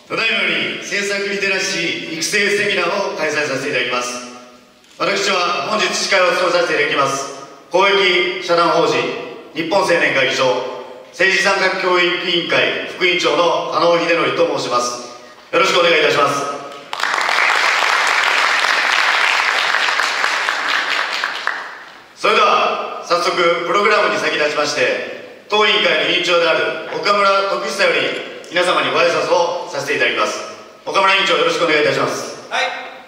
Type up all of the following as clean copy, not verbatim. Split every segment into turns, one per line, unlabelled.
ただいまより政策リテラシー育成セミナーを開催させていただきます。私は本日司会を務めさせていただきます公益社団法人日本青年会議所政治参画教育委員会副委員長の加納秀則と申します。よろしくお願いいたします。それでは早速プログラムに先立ちまして当委員会の委員長である岡村徳久より皆様にご挨拶をさせていただきます。岡村委員長、よろしくお願いいたします。
はい。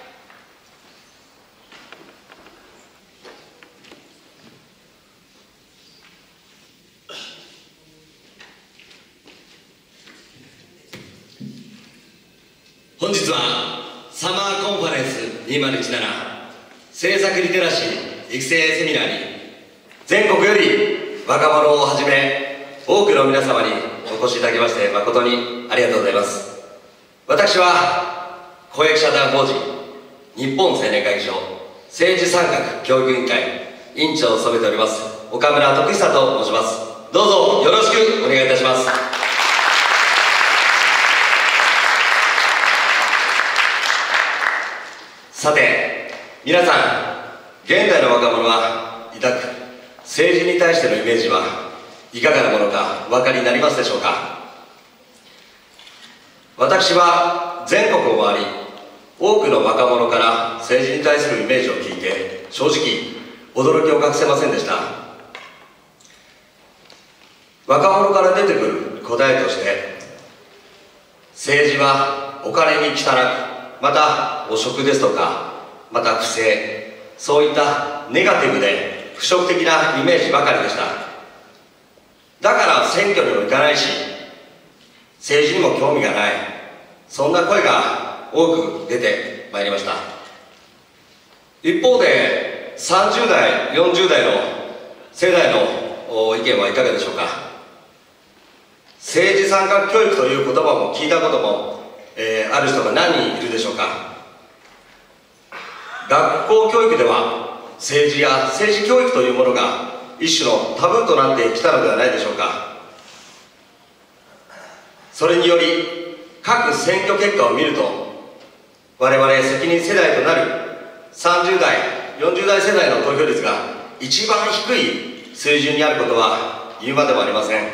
本日はサマーコンファレンス2017政策リテラシー育成セミナーに全国より若者をはじめ多くの皆様にお越しいただきまして誠にありがとうございます。私は公益社団法人日本青年会議所政治参画教育委員会委員長を務めております岡村徳久と申します。どうぞよろしくお願いいたします。さて皆さん、現代の若者は抱く政治に対してのイメージはいかがなものかお分かりになりますでしょうか。私は全国を回り多くの若者から政治に対するイメージを聞いて正直驚きを隠せませんでした。若者から出てくる答えとして政治はお金に汚く、また汚職ですとか、また不正、そういったネガティブで腐食的なイメージばかりでした。だから選挙にも行かないし政治にも興味がない、そんな声が多く出てまいりました。一方で30代40代の世代の意見はいかがでしょうか。政治参画教育という言葉も聞いたことも、ある人が何人いるでしょうか。学校教育では政治や政治教育というものが一種のタブーとなってきたのではないでしょうか。それにより各選挙結果を見ると我々責任世代となる30代40代世代の投票率が一番低い水準にあることは言うまでもありません。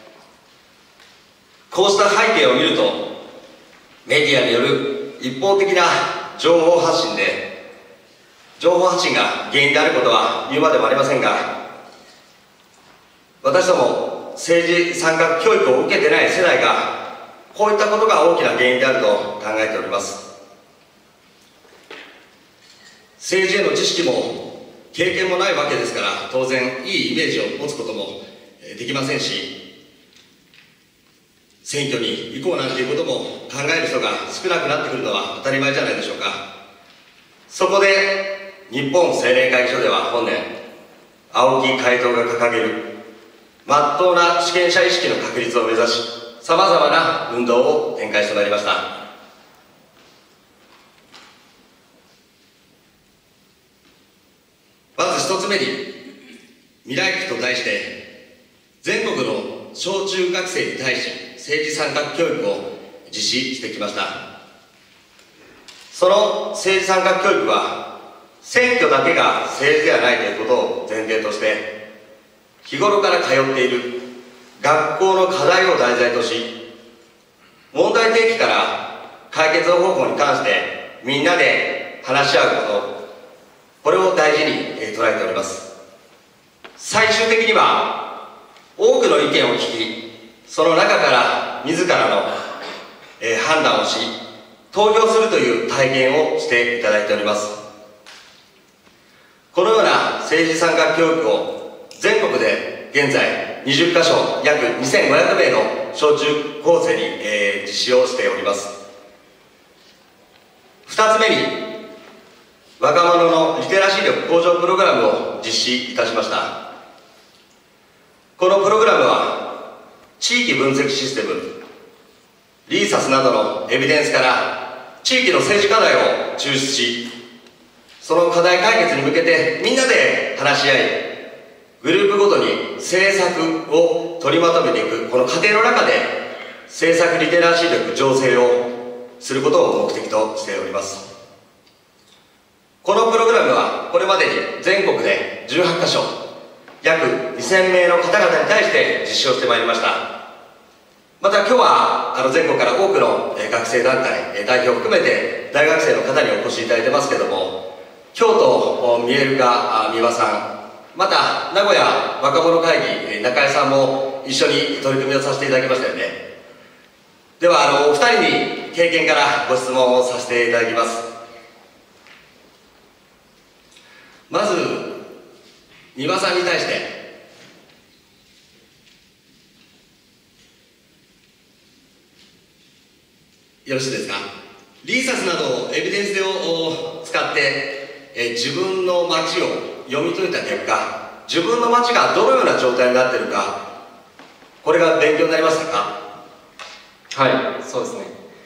こうした背景を見るとメディアによる一方的な情報発信が原因であることは言うまでもありませんが、私ども政治参画教育を受けてない世代がこういったことが大きな原因であると考えております。政治への知識も経験もないわけですから、当然いいイメージを持つこともできませんし、選挙に行こうなんていうことも考える人が少なくなってくるのは当たり前じゃないでしょうか。そこで日本青年会議所では本年、青木会頭が掲げるまっとうな主権者意識の確立を目指し、さまざまな運動を展開してまいりました。まず一つ目に未来期と題して全国の小中学生に対し政治参画教育を実施してきました。その政治参画教育は選挙だけが政治ではないということを前提として日頃から通っている学校の課題を題材とし、問題提起から解決方法に関してみんなで話し合うこと、これを大事に捉えております。最終的には多くの意見を聞き、その中から自らの判断をし投票するという体験をしていただいております。このような政治参画教育を全国で現在20カ所約2500名の小中高生に、実施をしております。2つ目に若者のリテラシー力向上プログラムを実施いたしました。このプログラムは地域分析システムリーサスなどのエビデンスから地域の政治課題を抽出し、その課題解決に向けてみんなで話し合い、グループごとに政策を取りまとめていくこの過程の中で政策リテラシー力醸成をすることを目的としております。このプログラムはこれまでに全国で18カ所約2000名の方々に対して実施をしてまいりました。また今日は全国から多くの学生団体代表を含めて大学生の方にお越しいただいてますけども、京都見える化三輪さん、また名古屋若者会議中井さんも一緒に取り組みをさせていただきましたよね。ではお二人に経験からご質問をさせていただきます。まず三輪さんに対してよろしいですか。リーサスなどエビデンスを使って自分の街を読み解いた結果、自分の街がどのような状態になっているか、これが勉強になりましたか。
はい、そうですね。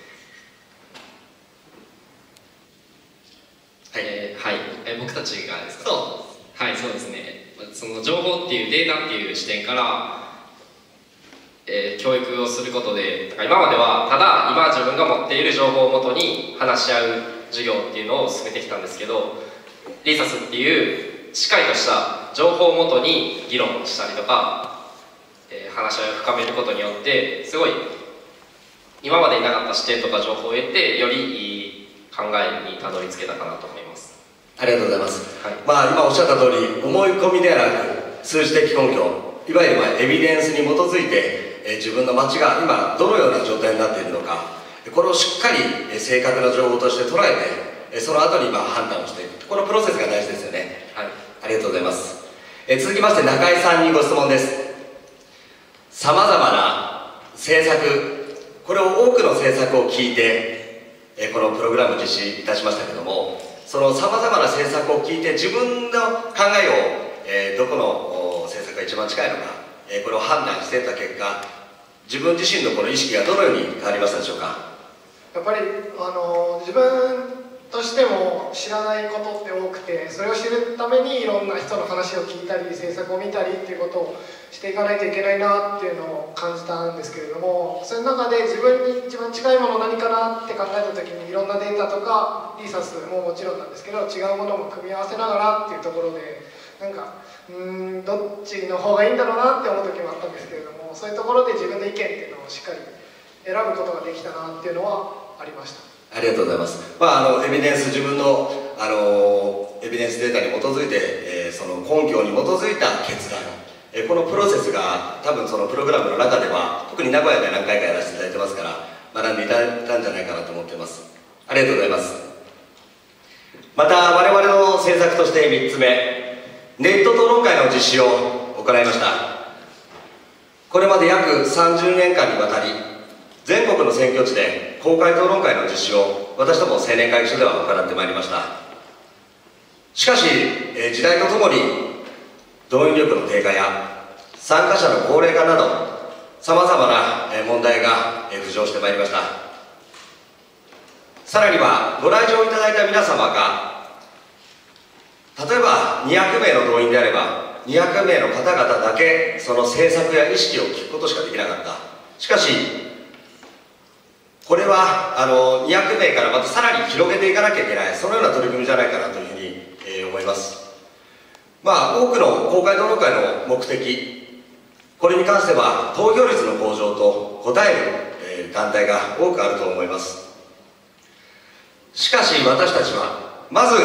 はい、僕たちがですか。はい、そうですね。その情報っていうデータっていう視点から教育をすることで、今まではただ今自分が持っている情報をもとに話し合う授業っていうのを進めてきたんですけど、リーサスっていうしっかりとした情報をもとに議論したりとか、話し合いを深めることによってすごい今までになかった視点とか情報を得て、よりいい考えにたどり着けたかなと思います。
ありがとうございます。
はい、
今おっしゃった通り、思い込みではなく数字的根拠、いわゆるエビデンスに基づいて自分の街が今どのような状態になっているのか、これをしっかり正確な情報として捉えて、その後に判断をしていく、このプロセスが大事ですよね。
はい、
ありがとうございます。続きまして中井さんにご質問です。さまざまな政策、これを多くの政策を聞いてこのプログラム実施いたしましたけども、そのさまざまな政策を聞いて自分の考えをどこの政策が一番近いのか、これを判断していった結果、自分自身のこの意識がどのように変わりましたでしょうか。
やっぱり自分としても知らないことって多くて、それを知るためにいろんな人の話を聞いたり政策を見たりっていうことをしていかないといけないなっていうのを感じたんですけれども、その中で自分に一番近いもの何かなって考えた時に、いろんなデータとかリーサスももちろんなんですけど、違うものも組み合わせながらっていうところで、なんかどっちの方がいいんだろうなって思う時もあったんですけれども、そういうところで自分の意見っていうのをしっかり選ぶことができたなっていうのはありました。
ありがとうございます。エビデンス、自分の、エビデンスデータに基づいて、その根拠に基づいた決断、このプロセスが多分そのプログラムの中では、特に名古屋で何回かやらせていただいてますから、学んでいただいたんじゃないかなと思っています。ありがとうございます。また我々の政策として3つ目、ネット討論会の実施を行いました。これまで約30年間にわたり、全国の選挙地で公開討論会の実施を私ども青年会議所では行ってまいりました。しかし時代とともに動員力の低下や参加者の高齢化などさまざまな問題が浮上してまいりました。さらにはご来場いただいた皆様が例えば200名の動員であれば200名の方々だけその政策や意識を聞くことしかできなかった。しかしこれは200名からまたさらに広げていかなきゃいけない、そのような取り組みじゃないかなというふうに、思います。多くの公開討論会の目的、これに関しては投票率の向上と応える、団体が多くあると思います。しかし私たちはまず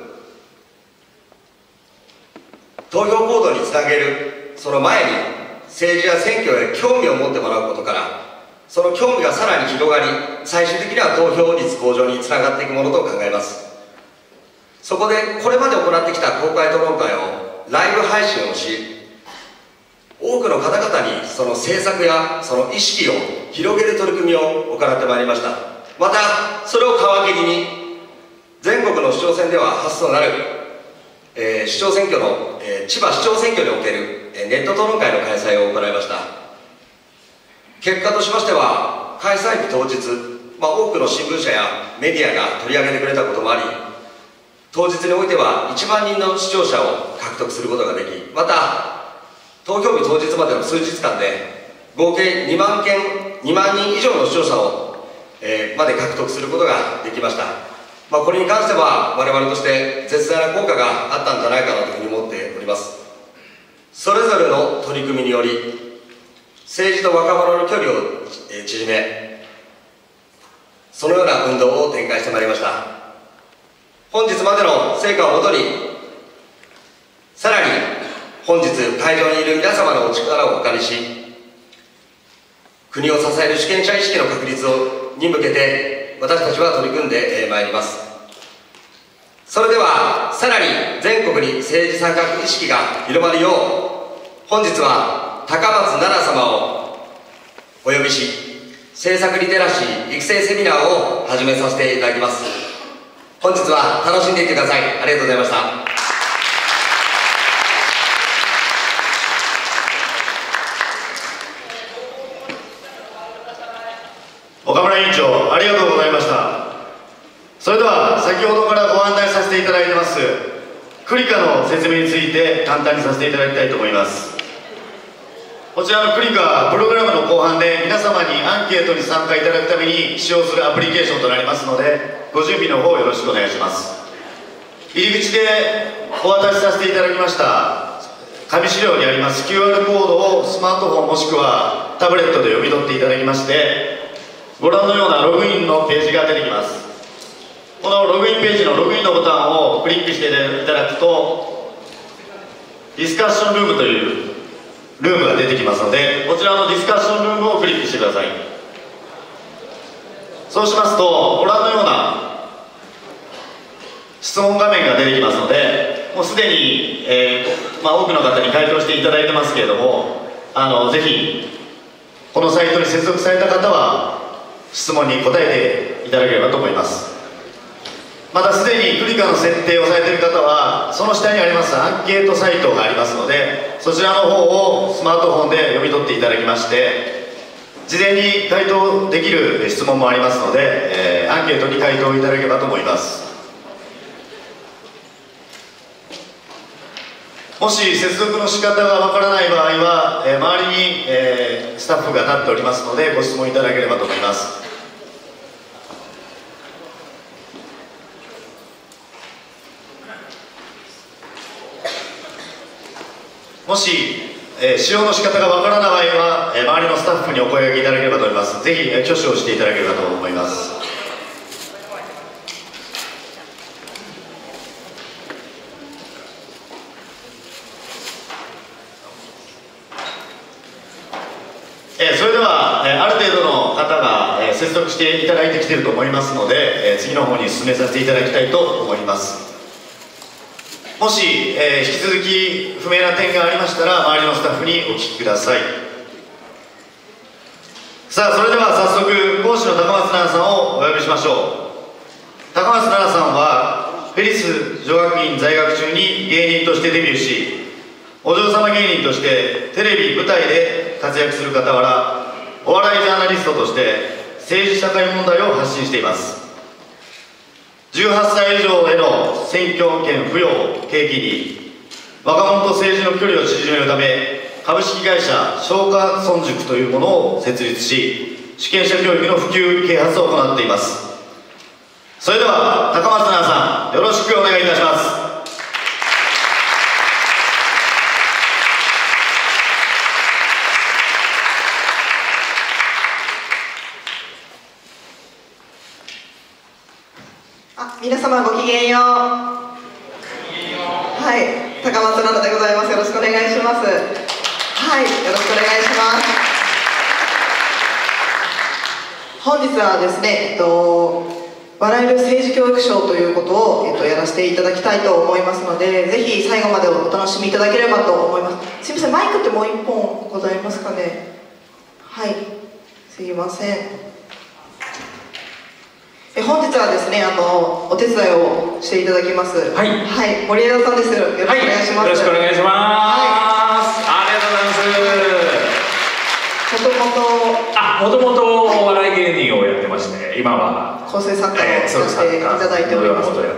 投票行動につなげるその前に政治や選挙へ興味を持ってもらうことから、その興味がさらに広がり、最終的には投票率向上につながっていくものと考えます。そこでこれまで行ってきた公開討論会をライブ配信をし、多くの方々にその政策やその意識を広げる取り組みを行ってまいりました。またそれを皮切りに全国の市長選では初となる、市長選挙の、千葉市長選挙における、ネット討論会の開催を行いました。結果としましては開催日当日、多くの新聞社やメディアが取り上げてくれたこともあり、当日においては1万人の視聴者を獲得することができ、また投票日当日までの数日間で合計2万人以上の視聴者をまで獲得することができました。これに関しては我々として絶大な効果があったんじゃないかなというふうに思っております。それぞれの取り組みにより政治と若者の距離を縮め、そのような運動を展開してまいりました。本日までの成果をもとに、さらに本日会場にいる皆様のお力をお借りし、国を支える主権者意識の確立に向けて私たちは取り組んでまいります。それではさらに全国に政治参画意識が広まるよう、本日は高松奈々様をお呼びし、政策リテラシー育成セミナーを始めさせていただきます。本日は楽しんでいってください。ありがとうございました。
岡村委員長、ありがとうございました。それでは先ほどからご案内させていただいてますクリカの説明について簡単にさせていただきたいと思います。こちらのクリカ、プログラムの後半で皆様にアンケートに参加いただくために使用するアプリケーションとなりますので、ご準備の方よろしくお願いします。入り口でお渡しさせていただきました紙資料にあります QR コードをスマートフォンもしくはタブレットで読み取っていただきまして、ご覧のようなログインのページが出てきます。このログインページのログインのボタンをクリックしていただくと、ディスカッションルームというルームが出てきますので、こちらのディスカッションルームをクリックしてください。そうしますとご覧のような質問画面が出てきますので、もうすでに、多くの方に回答していただいてますけれども、ぜひこのサイトに接続された方は質問に答えていただければと思います。またすでにクリカの設定をされている方は、その下にありますアンケートサイトがありますので、そちらの方をスマートフォンで読み取っていただきまして、事前に回答できる質問もありますので、アンケートに回答いただければと思います。もし接続の仕方がわからない場合は、周りに、スタッフが立っておりますのでご質問いただければと思います。もし、使用の仕方がわからない場合は、周りのスタッフにお声掛けいただければと思います。ぜひ挙手をしていただければと思います。それでは、ある程度の方が、接続していただいてきていると思いますので、次の方に進めさせていただきたいと思います。もし、引き続き不明な点がありましたら周りのスタッフにお聞きください。さあ、それでは早速講師の高松奈々さんをお呼びしましょう。高松奈々さんはフェリス女学院在学中に芸人としてデビューし、お嬢様芸人としてテレビ舞台で活躍する傍ら、お笑いジャーナリストとして政治社会問題を発信しています。18歳以上への選挙権付与を契機に、若者と政治の距離を縮めるため株式会社松下村塾というものを設立し、主権者教育の普及啓発を行っています。それでは高松奈々さん、よろしくお願いいたします。
皆様ごきげんよう。はい、高松奈々でございます。よろしくお願いします。はい、よろしくお願いします。本日はですね、笑える政治教育賞ということを、やらせていただきたいと思いますので、ぜひ最後までお楽しみいただければと思います。すみません、マイクってもう一本ございますかね。はい、すいません。本日はですね、お手伝いをしていただきます。はい、はい、森枝さんです。よろしくお願いします。
よろしくお願いします。ありがとうございます。もともとお笑い芸人をやってまして、今は
構成作家をさせていただいております。はい、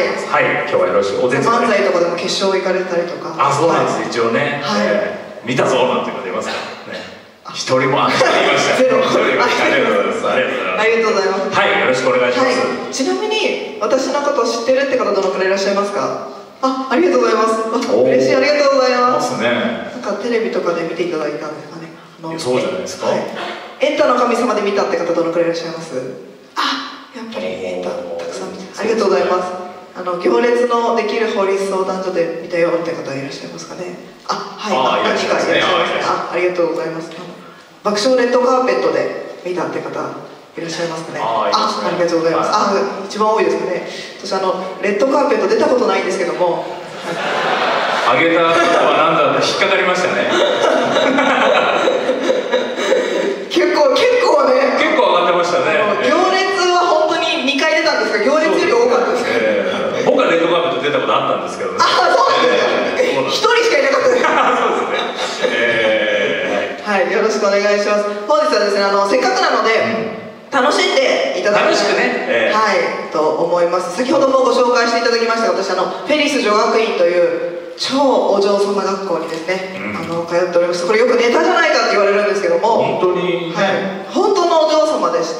はい、今日はよろしくお手伝い。
漫才とかでも決勝行かれたりとか。
そうなんです、一応ね。はい、見たぞなんていうの出ますからね。 一人もいました。
ゼロ。
一人いました。ありがとうございます。ありがとうございます。
ありがとうございます。
はい、よろしくお願いします。
はい、ちなみに私のことを知ってるって方どのくらいいらっしゃいますか？ありがとうございます。嬉しい、ありがとうございます。
ね。
なんかテレビとかで見ていただいたんですかね。
そうじゃないですか。
はい、エンタの神様で見たって方どのくらいいらっしゃいます？やっぱりエンタたくさん見て、ありがとうございます。行列のできる法律相談所で見たよって方いらっしゃいますかね。はい、何人かいらっしゃいますね。ありがとうございます。爆笑レッドカーペットで見たって方いらっしゃいますかね。ありがとうございます。一番多いですかね。私レッドカーペット出たことないんですけども、
あげた方は何だろう、引っかかりましたね。
結構ね、
結構上がってましたね。
行列は本当に2回出たんですが、行列より多かったです。
僕はレッドカーペット出たことあったんですけどね。
そうなんですね。1人しかいなかったです。
そうですね。
はい、よろしくお願いします。本日はですね、せっかくなので、楽しんでいただきたい、
楽しくね、
はいと思います。先ほどもご紹介していただきましたが、私フェリス女学院という超お嬢様学校にですね、通っております。これよくネタじゃないかって言われるんですけども、
本当にね、
はい、本当のお嬢様でして、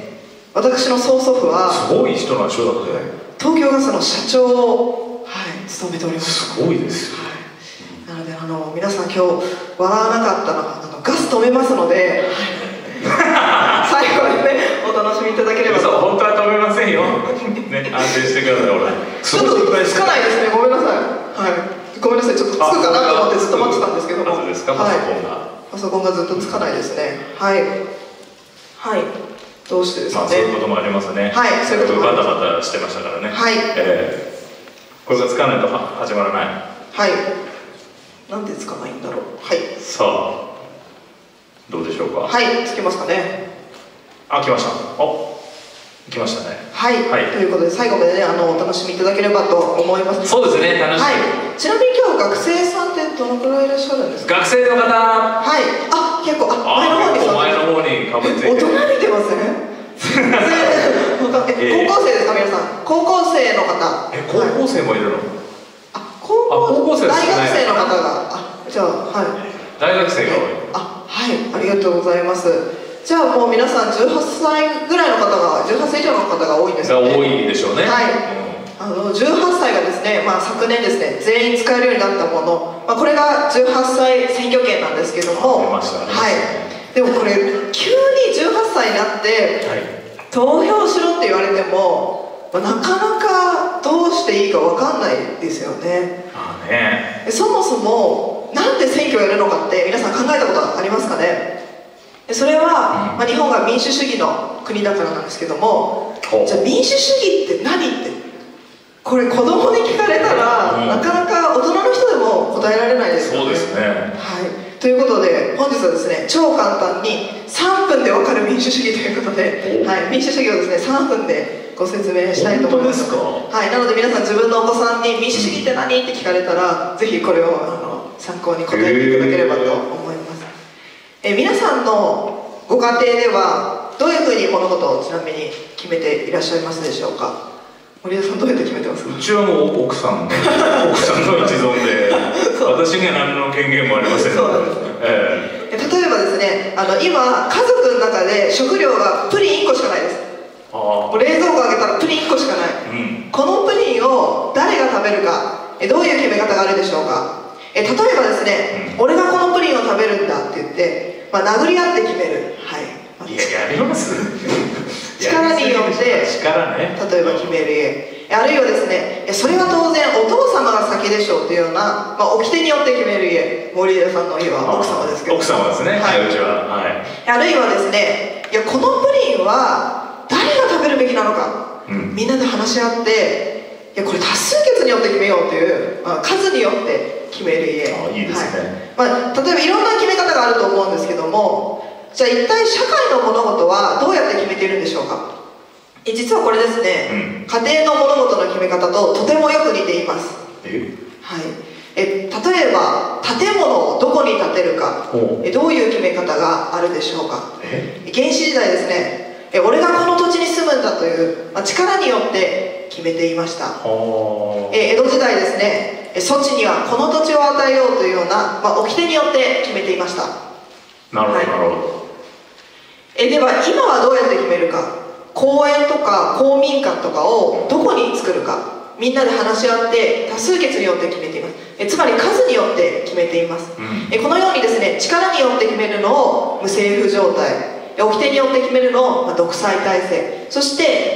私の曽祖父は
すごい人なんでしょ。だって
東京ガスの社長を、務めております。
すごいです。
なので皆さん今日笑わなかったらガス止めますので最後までねお楽しみいただければと。
本当は止めませんよ。ね、安心してください。俺
ちょっとつかないですね。ごめんなさい。ごめんなさい。ちょっとつくかなと思ってずっと待ってたんですけども。
なぜですか、パソコンが。
パソコンがずっとつかないですね。はい。どうしてですかね。
そういうこともありますね。
はい、そういうこともあります。
バタバタしてましたからね。
はい。
これがつかないと始まらない。
はい。なんでつかないんだろう。はい。
さあ、どうでしょうか。
はい、つきますかね。
来ました。来ましたね。
はい。ということで最後までねお楽しみいただければと思います。
そうですね、楽しみ。
はい。ちなみに今日学生さんってどのくらいいらっしゃるんですか。
学生の方。
はい。結構前の方に。
前の方にかぶっていて。
大人見てますね。高校生ですか皆さん。高校生の方。
高校生もいるの。
高校生。大学生の方が。じゃあ
大学生が多い。
ありがとうございます。じゃあもう皆さん18歳ぐらいの方が、18歳以上の方が多いんですよね。
多いでしょうね。
はい。18歳がですね、昨年ですね、全員使えるようになったもの、これが18歳選挙権なんですけども、はい。でもこれ急に18歳になって投票しろって言われても、なかなかどうしていいか分かんないですよね。そもそもなんで選挙をやるのかって皆さん考えたことありますかね。それは、日本が民主主義の国だからなんですけども、じゃあ民主主義って何って、これ子供に聞かれたら、なかなか大人の人でも答えられないですよね。
そうですね。
ということで本日はですね、超簡単に3分で分かる民主主義ということで、民主主義をですね3分でご説明したいと思います。なので皆さん自分のお子さんに民主主義って何って聞かれたら、ぜひこれを参考に答えていただければと思います。皆さんのご家庭ではどういうふうに物事をちなみに決めていらっしゃいますでしょうか。森田さんどうやって決めてますか。
うちはもう奥さんの一存で私には何の権限もありません。
そうなんですね。例えばですね、今家族の中で食料がプリン1個しかないです。冷蔵庫開けたらプリン1個しかない、このプリンを誰が食べるか、どういう決め方があるでしょうか。例えばですね、俺がこのプリンを食べるんだって言って、殴り合って決める。
やります
力によって例えば決める家、あるいはですね、それは当然お父様が先でしょうっていうような、掟によって決める家。森枝さんの家は奥様ですけど、
奥様ですね。うちは。
あるいはですね、このプリンは誰が食べるべきなのか、みんなで話し合って、これ多数決によって決めようという、数によって決める家。
いいですね。
例えばいろんな決め方があると思うんですけども、じゃあ一体社会の物事はどうやって決めているんでしょうか。実はこれですね、家庭の物事の決め方ととてもよく似ています。例えば建物をどこに建てるか、どういう決め方があるでしょうか。原始時代ですね、俺がこの土地に住むんだという、力によって決めていました。江戸時代ですね、措置にはこの土地を与えようというような、掟によって決めていました。
なるほど、
はい、
なるほど。
では今はどうやって決めるか。公園とか公民館とかをどこに作るか、みんなで話し合って多数決によって決めています。つまり数によって決めています、このようにですね、力によって決めるのを無政府状態、掟によって決めるのを独裁体制、そして、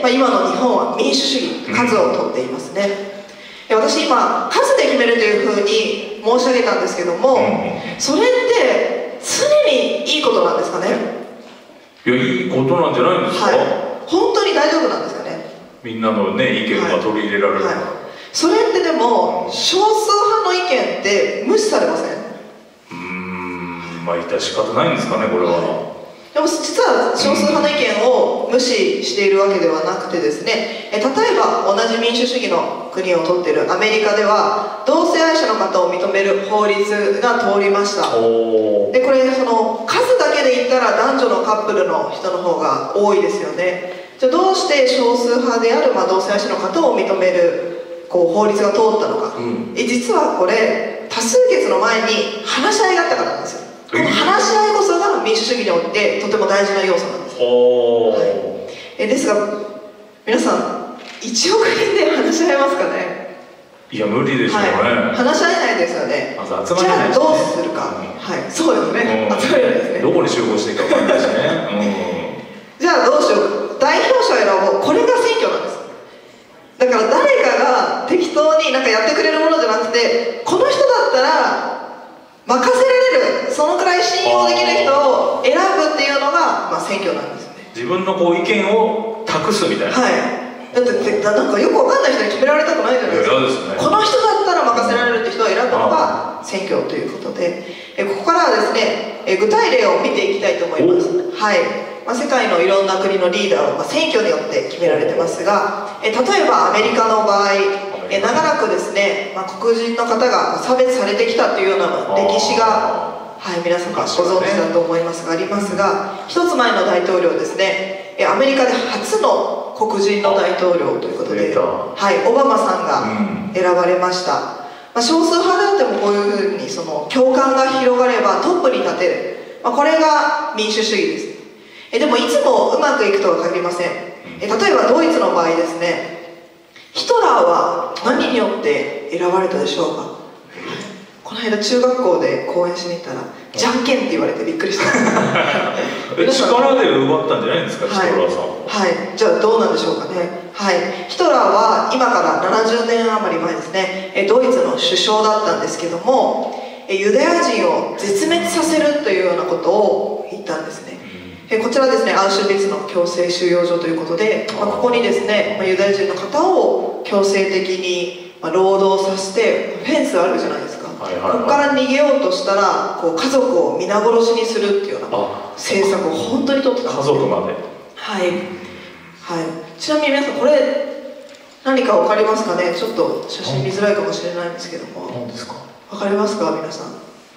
今の日本は民主主義、数をとっていますね。私今数で決めるというふうに申し上げたんですけども、それって常にいいことなんですかね。
いや、いいことなんじゃないんですか。
はい、本当に大丈夫なんですかね。
みんなのね、意見が取り入れられる、はいはい、
それってでも少数派の意見って無視されません？
まあ致し方ないんですかね、これは、
でも実は少数派の意見を無視しているわけではなくてですね、例えば同じ民主主義の国をとっているアメリカでは同性愛者の方を認める法律が通りました。でこれその数だけで言ったら男女のカップルの人の方が多いですよね。じゃあどうして少数派である同性愛者の方を認める法律が通ったのか、実はこれ多数決の前に話し合いがあったからなんですよ。この話し合いこそが民主主義においてとても大事な要素なんです、はい、ですが皆さん1億人で話し合えますかね。
いや無理でしょうね、
はい、話し合えないですよね。
まず集まれないしね。
じゃあどうするか、はい、そうですね、集まれないですね。
どこに集合していいか分からないしね、
じゃあどうしよう、代表者を選ぼう。これが選挙なんです。だから誰かが適当になんかやってくれるものじゃなくて、この人だったら任せられる、そのくらい信用できる人を選ぶっていうのが、選挙なんですよね。
自分の意見を託すみたいな。
はい、だってなんかよくわかんない人に決められたくないじゃないですか。
嫌ですね。
この人だったら任せられるって人を選ぶのが選挙ということで、ここからはですね、具体例を見ていきたいと思います。はい、世界のいろんな国のリーダーを選挙によって決められてますが、例えばアメリカの場合、長らくですね、黒人の方が差別されてきたというような歴史が、皆さんご存知だと思いますがありますが、一つ前の大統領ですね、アメリカで初の黒人の大統領ということで、オバマさんが選ばれました。少数派であってもこういうふうにその共感が広がればトップに立てる、これが民主主義です。でもいつもうまくいくとは限りません。例えばドイツの場合ですね、ヒトラーは何によって選ばれたでしょうか。この間中学校で講演しに行ったらじゃんけんって言われてびっくりした
力で奪ったんじゃないんですか、ヒトラーさん。
はい、じゃあどうなんでしょうかね。はい、ヒトラーは今から70年余り前ですね、ドイツの首相だったんですけども、ユダヤ人を絶滅させるというようなことを言ったんですね。こちらですね、アウシュビッツの強制収容所ということで、ここにですね、ユダヤ人の方を強制的に労働させて、フェンスあるじゃないですか、ここから逃げようとしたら家族を皆殺しにするっていうような政策を本当に取ってたんですね。
家族まで。
はい、はい、ちなみに皆さんこれ何か分かりますかね。ちょっと写真見づらいかもしれないんですけども、
何ですか。
分かりますか皆さん。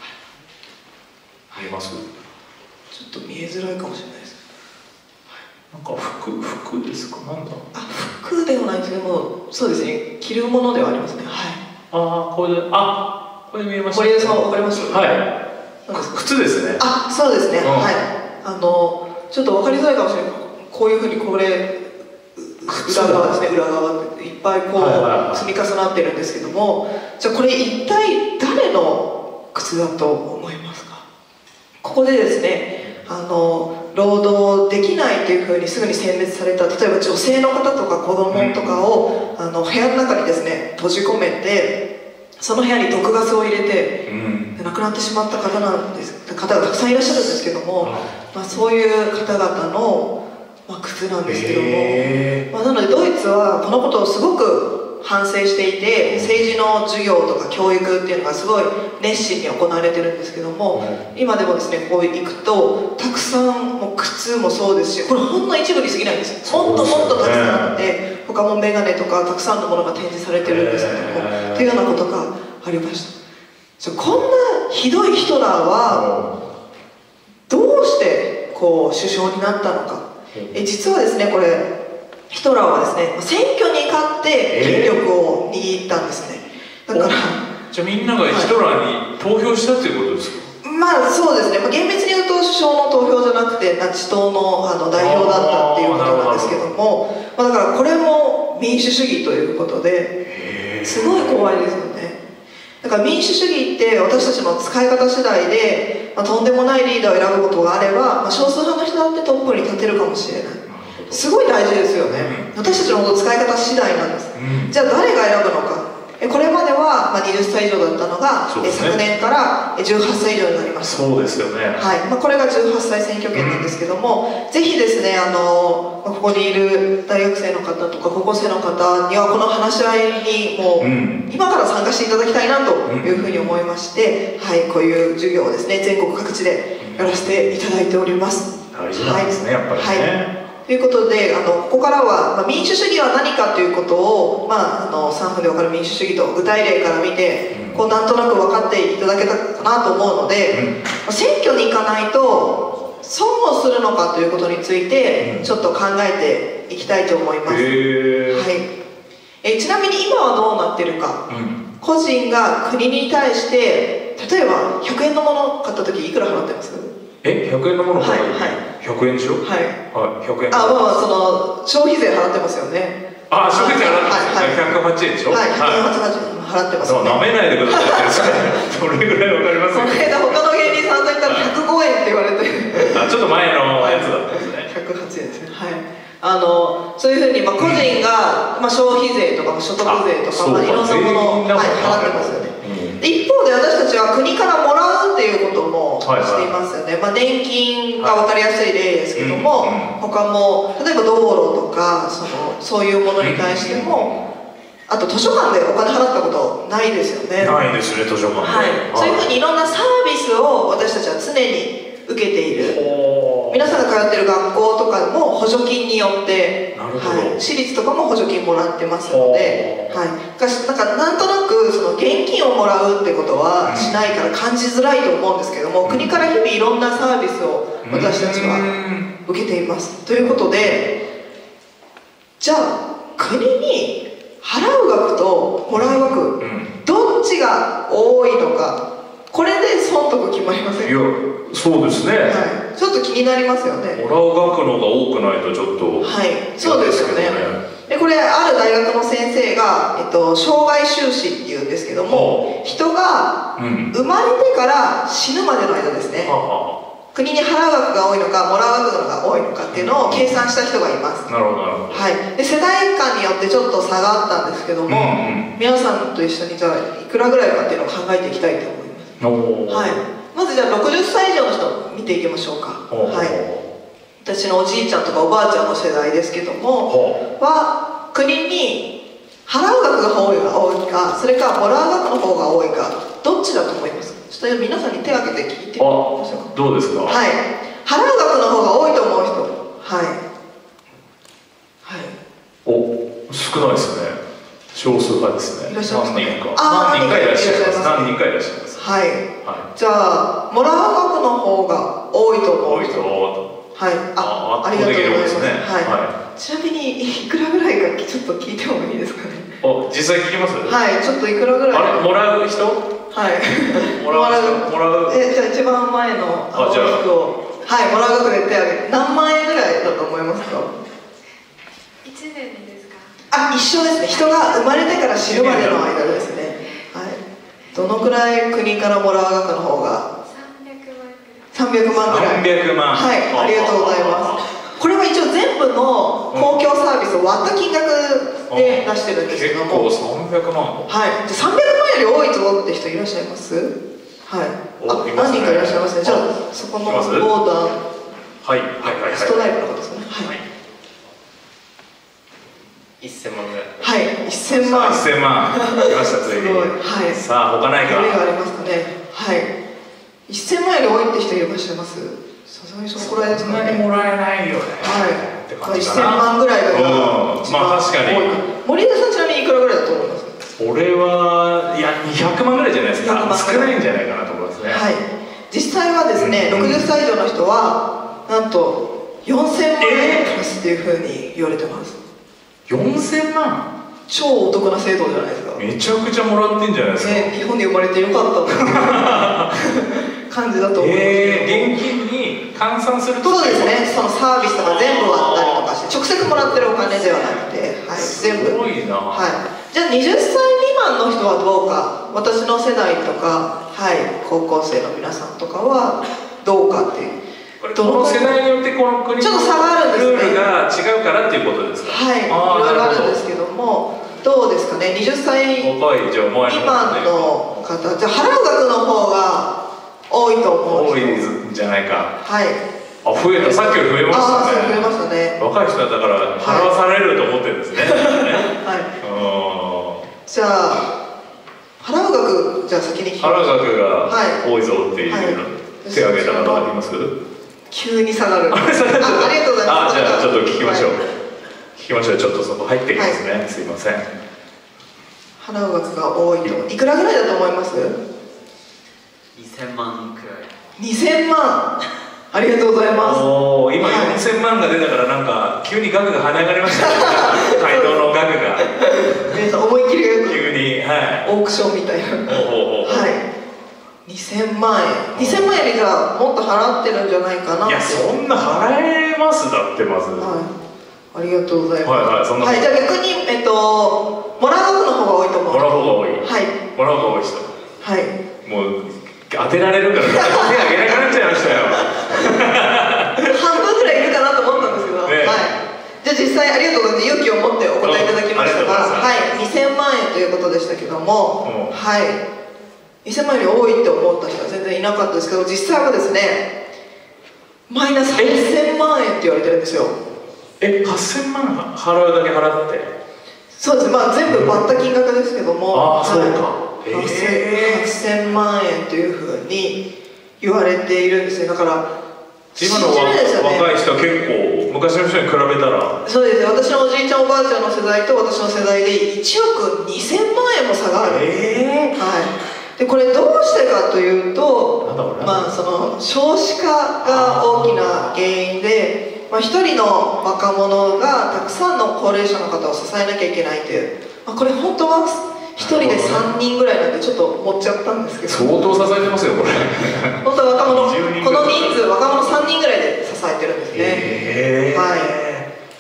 見えます。
ちょっと見えづらいかもしれないです。
なんか服ですか。なんだ。
服ではないんですけども、そうですね、着るものではありますね。はい。
これ見えました。
堀江さん分かります？
はい。靴ですね。
そうですね。はい。ちょっと分かりづらいかもしれない。こういうふうにこれ裏側ですね、裏側っていっぱい積み重なってるんですけども、じゃあこれ一体誰の靴だと思いますか。ここでですね、労働できないというふうにすぐに選別された、例えば女性の方とか子供とかを、部屋の中にですね閉じ込めて、その部屋に毒ガスを入れて、亡くなってしまった方がたくさんいらっしゃるんですけども、そういう方々の、靴なんですけども、なのでドイツはこのことをすごく反省していて、政治の授業とか教育っていうのがすごい熱心に行われてるんですけども、今でもですねこう行くとたくさんもう靴もそうですし、これほんの一部に過ぎないんですよ。もっともっとたくさんあって、他もメガネとかたくさんのものが展示されてるんですけども、というようなことがありました。こんなひどいヒトラーはどうして首相になったのか。実はですね、これヒトラーはですね、選挙に勝って権力を握ったんですね。だから
じゃあみんながヒトラーに投票したということですか。
まあそうですね、厳密に言うと首相の投票じゃなくてナチ党の代表だったっていうことなんですけども、だからこれも民主主義ということですごい怖いですよね。だから民主主義って私たちの使い方次第で、とんでもないリーダーを選ぶことがあれば、少数派の人だってトップに立てるかもしれない。すごい大事ですよね。私たちの使い方次第なんです。じゃあ誰が選ぶのか。これまでは20歳以上だったのが、昨年から18歳以上になりました。
そうですよね。
はい、これが18歳選挙権なんですけども、ぜひですね、ここにいる大学生の方とか高校生の方にはこの話し合いにもう今から参加していただきたいなというふうに思いまして、はい、こういう授業をですね、全国各地でやらせていただいております。
大事なんですね、やっぱりね。
はい、ということで、ここからは、民主主義は何かということを、3分で分かる民主主義と具体例から見て、なんとなく分かっていただけたかなと思うので、選挙に行かないと損をするのかということについてちょっと考えていきたいと思います。はい、ちなみに今はどうなってるか、個人が国に対して例えば100円のものを買った時いくら払ってます？
100円のものを買った時100円でしょ？はい、100円。
その消費税払ってますよね。
消費税払ってます。108円でしょ？はい、
108円払ってますよね。
なめないでください。それぐらいわかりますよ。
この間他の芸人さんと言ったら105円って言われて
ちょっと前のやつだったんですね。
108円ですね。はい、そういうふうに個人が消費税とか所得税とかいろんなものを払ってますよね。一方で私たちは国からもらうっていうこともしていますよね。年金が分かりやすい例ですけども、他も例えば道路とかそういうものに対しても、あと図書館でお金払ったことないですよね。
ないですね、図書館で。
はい、そういうふうにいろんなサービスを私たちは常に受けている。皆さんが通っている学校とかも補助金によって、私立とかも補助金もらってますので、なんとなく現金をもらうってことはしないから感じづらいと思うんですけども、国から日々いろんなサービスを私たちは受けています。ということで、じゃあ国に払う額ともらう額、どっちが多いのか、これで損得決まりませんか？
いや、そうですね。
ちょっと気になりますよね。
もらう額の方が多くないとちょっと。
はい、そうですよね。でこれある大学の先生が、生涯収支っていうんですけども、人が生まれてから死ぬまでの間ですね、国に払う額が多いのかもらう額が多いのかっていうのを計算した人がいます。
なるほど、なるほど。
はい、で世代間によってちょっと差があったんですけども、皆さんと一緒にじゃあいくらぐらいかっていうのを考えていきたいと思います。はい、まずじゃあ60歳以上の人見ていきましょうか。はい、私のおじいちゃんとかおばあちゃんの世代ですけどもは、国に払う額が多いか、それかもらう額の方が多いか、どっちだと思いますか？ちょっと皆さんに手を挙げて聞いてみましょうか。
どうですか？
はい、払う額の方が多いと思う人、はいはい、
少ないですね。少数派ですね。
いらっしゃいますね。
何人かいらっしゃいます。何人かいらっしゃいます。
はい、じゃあもらう額の方が多いと思う人、はい、ありがとうございます。はい、ちなみにいくらぐらいかちょっと聞いてもいいですかね？
実際聞きます？
はい、ちょっといくらぐらい？
もらう人？
はい、もらう。じゃあ一番前の人を、はい、もらう額で手を挙げて、何万円ぐらいだと思いますか
？1年ですか？
一緒ですね。人が生まれてから死ぬまでの間ですね。はい、どのくらい国からもらう額の方が？300万ぐらい。
300万。
はい、ありがとうございます。これは一応全部の公共サービスを割った金額で出してるんですけども、
結構300万。
はい、じゃあ300万より多いぞって人いらっしゃいます？はい、何人かいらっしゃいますね。じゃあそこのボーダー、ストライプの方ですね。はい、
1000万ぐらい。
はい、1000万。
1000万。来ました、ついに。
はい。
さあ、他ないか。
夢がありますかね。はい。1000万より多いって人いらっしゃいます？さすがにそこら辺
そんなにもらえないよね。
はい。1000万ぐらいが
まあ確かに。
森田さんちなみにいくらぐらいだと思いますか？
俺は、いや、200万ぐらいじゃないですか。少ないんじゃないかなと思いますね。
はい。実際はですね、60歳以上の人は、なんと4000万円プラスっていうふうに言われてます。
4000万？
超お得な制度じゃないですか。
めちゃくちゃもらってんじゃないですか。
日本に生まれてよかった感じだと思いますけど、
現金に換算すると
そうですね、そのサービスとか全部割ったりとかして直接もらってるお金ではなくて、はい、全部。
すごいな。
はい、じゃあ20歳未満の人はどうか、私の世代とか、はい、高校生の皆さんとかはどうかっていう。
この世代によってこの国の
ちょっと差があるんですね。
ルールが違うからっていうことですか。
はい、いろいろあるんですけども、どうですかね、20歳未満の方、じゃあ払う額の方が多いと思う。
多いんじゃないか。
はい。
あ、増えた、さっきより増えましたね。
そう増えましたね。
若い人はだから払わされると思ってるんですね。
はい。じゃあ払う額、じゃあ先に聞きましょう。
払う額が多いぞっていう手を挙げた方あります？
急に下がる。ありがとうございます。
じゃあちょっと聞きましょう。聞きましょう。ちょっとそこ入ってきますね。すいません。
払う額が多いと、いくらぐらいだと思います？
2000万くらい。
2000万。ありがとうございます。
おお、今4000万が出たからなんか急に額が跳ね上がりましたね。回答の額が。
皆さん思いっきり
急に、はい。
オークションみたいな。はい。2000万円。2000万円にじゃあもっと払ってるんじゃないかなって。
いや、そんな払えますだってまず。
はい。ありがとうございます。
はいはい、そんな。
はい、じゃあ逆にもらう額の方が多いと思う。
もらう方が多い。
はい。
もらう方が多い人。
はい。
もう当てられるから手挙げなくなっちゃいましたよ。
半分ぐらいいるかなと思ったんですけど、ね、はい。じゃあ実際ありがとうございます。勇気を持ってお答えいただきましたが、はい、2000万円ということでしたけども、はい、2000万円より多いって思った人は全然いなかったですけど、実際はですね、マイナス8000万円って言われてるんですよ。
8000万払うだけ払って？
そうですね、まあ全部割った金額ですけども、
ああ、そうか。
8000万円というふうに言われているんですね。だから
今の若い人は結構昔の人に比べたら、
そうですね、私のおじいちゃんおばあちゃんの世代と私の世代で1億2000万円も差があるんです、はい。でこれどうしてかというと、まあ、その少子化が大きな原因で、まあ、一人の若者がたくさんの高齢者の方を支えなきゃいけないという、まあ、これ本当は1人で3人ぐらいなんでちょっと持っちゃったんですけど、
相当支えてますよこれ。
本当は若者、この人数若者3人ぐらいで支えてるんですね、はい。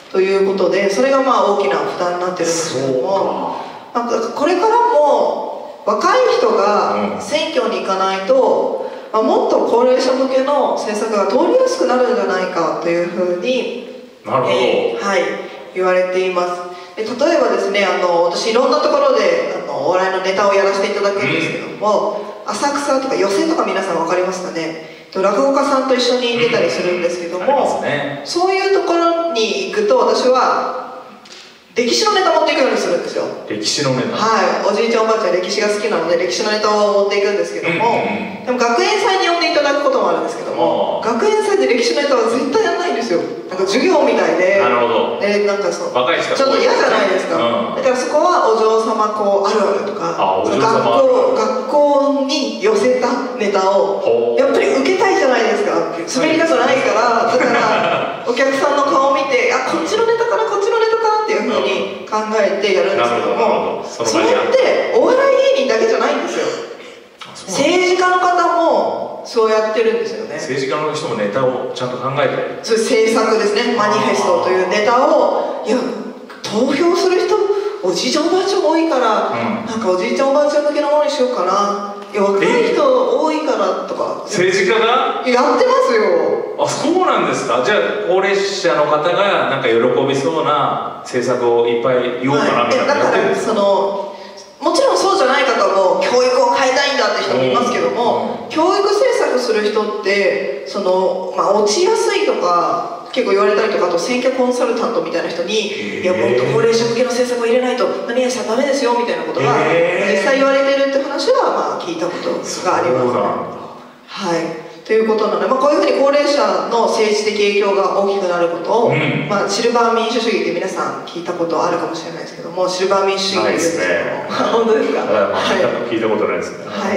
ということでそれがまあ大きな負担になってるんですけども、なんかこれからも若い人が選挙に行かないと、まあ、もっと高齢者向けの政策が通りやすくなるんじゃないかというふうに、
なるほど、
はい、言われています。で例えばですね、私いろんなところでお笑いのネタをやらせていただくんですけども、浅草とか寄席とか皆さん分かりますかね。落語家さんと一緒に出たりするんですけども、そういうところに行くと私は歴史のネタ持っていくようにするんですよ。
歴史のネタ、
はい、おじいちゃんおばあちゃん歴史が好きなので歴史のネタを持っていくんですけども、でも学園祭に呼んでいただくこともあるんですけども、学園祭で歴史のネタは絶対やらないんですよ。なんか授業みたいで、
なるほど、
なんかそう
若い人
ちょっと嫌じゃないですか、だからそこはお嬢様こうあるあるとか、学校に寄せたネタをやっぱり受けたいじゃないですか。滑りたくないから、だからお客さんの顔を見て、あ、こっちのネタかなこっちのネタかなっていうふうに考えてやるんですけども、それってお笑い芸人だけじゃないんですよ。政治家の方もそうやってるんですよね。
政治家の人もネタをちゃんと考えてる。
そういう政策ですね、マニフェストというネタを、いや投票する人おじいちゃんおばあちゃん多いから、なんかおじいちゃんおばあちゃん向けのものにしようかな、いや若い人多いからとか、
政治家が
やってますよ。
あ、そうなんですか。じゃあ高齢者の方がなんか喜びそうな政策をいっぱい言おうかなみたいな、
だからそのもちろんそうじゃない方も教育を変えたいんだって人もいますけども、教育政策する人ってその、まあ、落ちやすいとか結構言われたりとか、あと選挙コンサルタントみたいな人に、いやもっと高齢者向けの政策を入れないと何々さんダメですよみたいなことが実際言われてるって話はまあ聞いたことがあります、はい。ということなので、まあ、こういうふうに高齢者の政治的影響が大きくなることを、まあ、シルバー民主主義って皆さん聞いたことあるかもしれないですけども、シルバー民主主義っていうんですけども、本当ですか。
聞いたことないですね。
はい。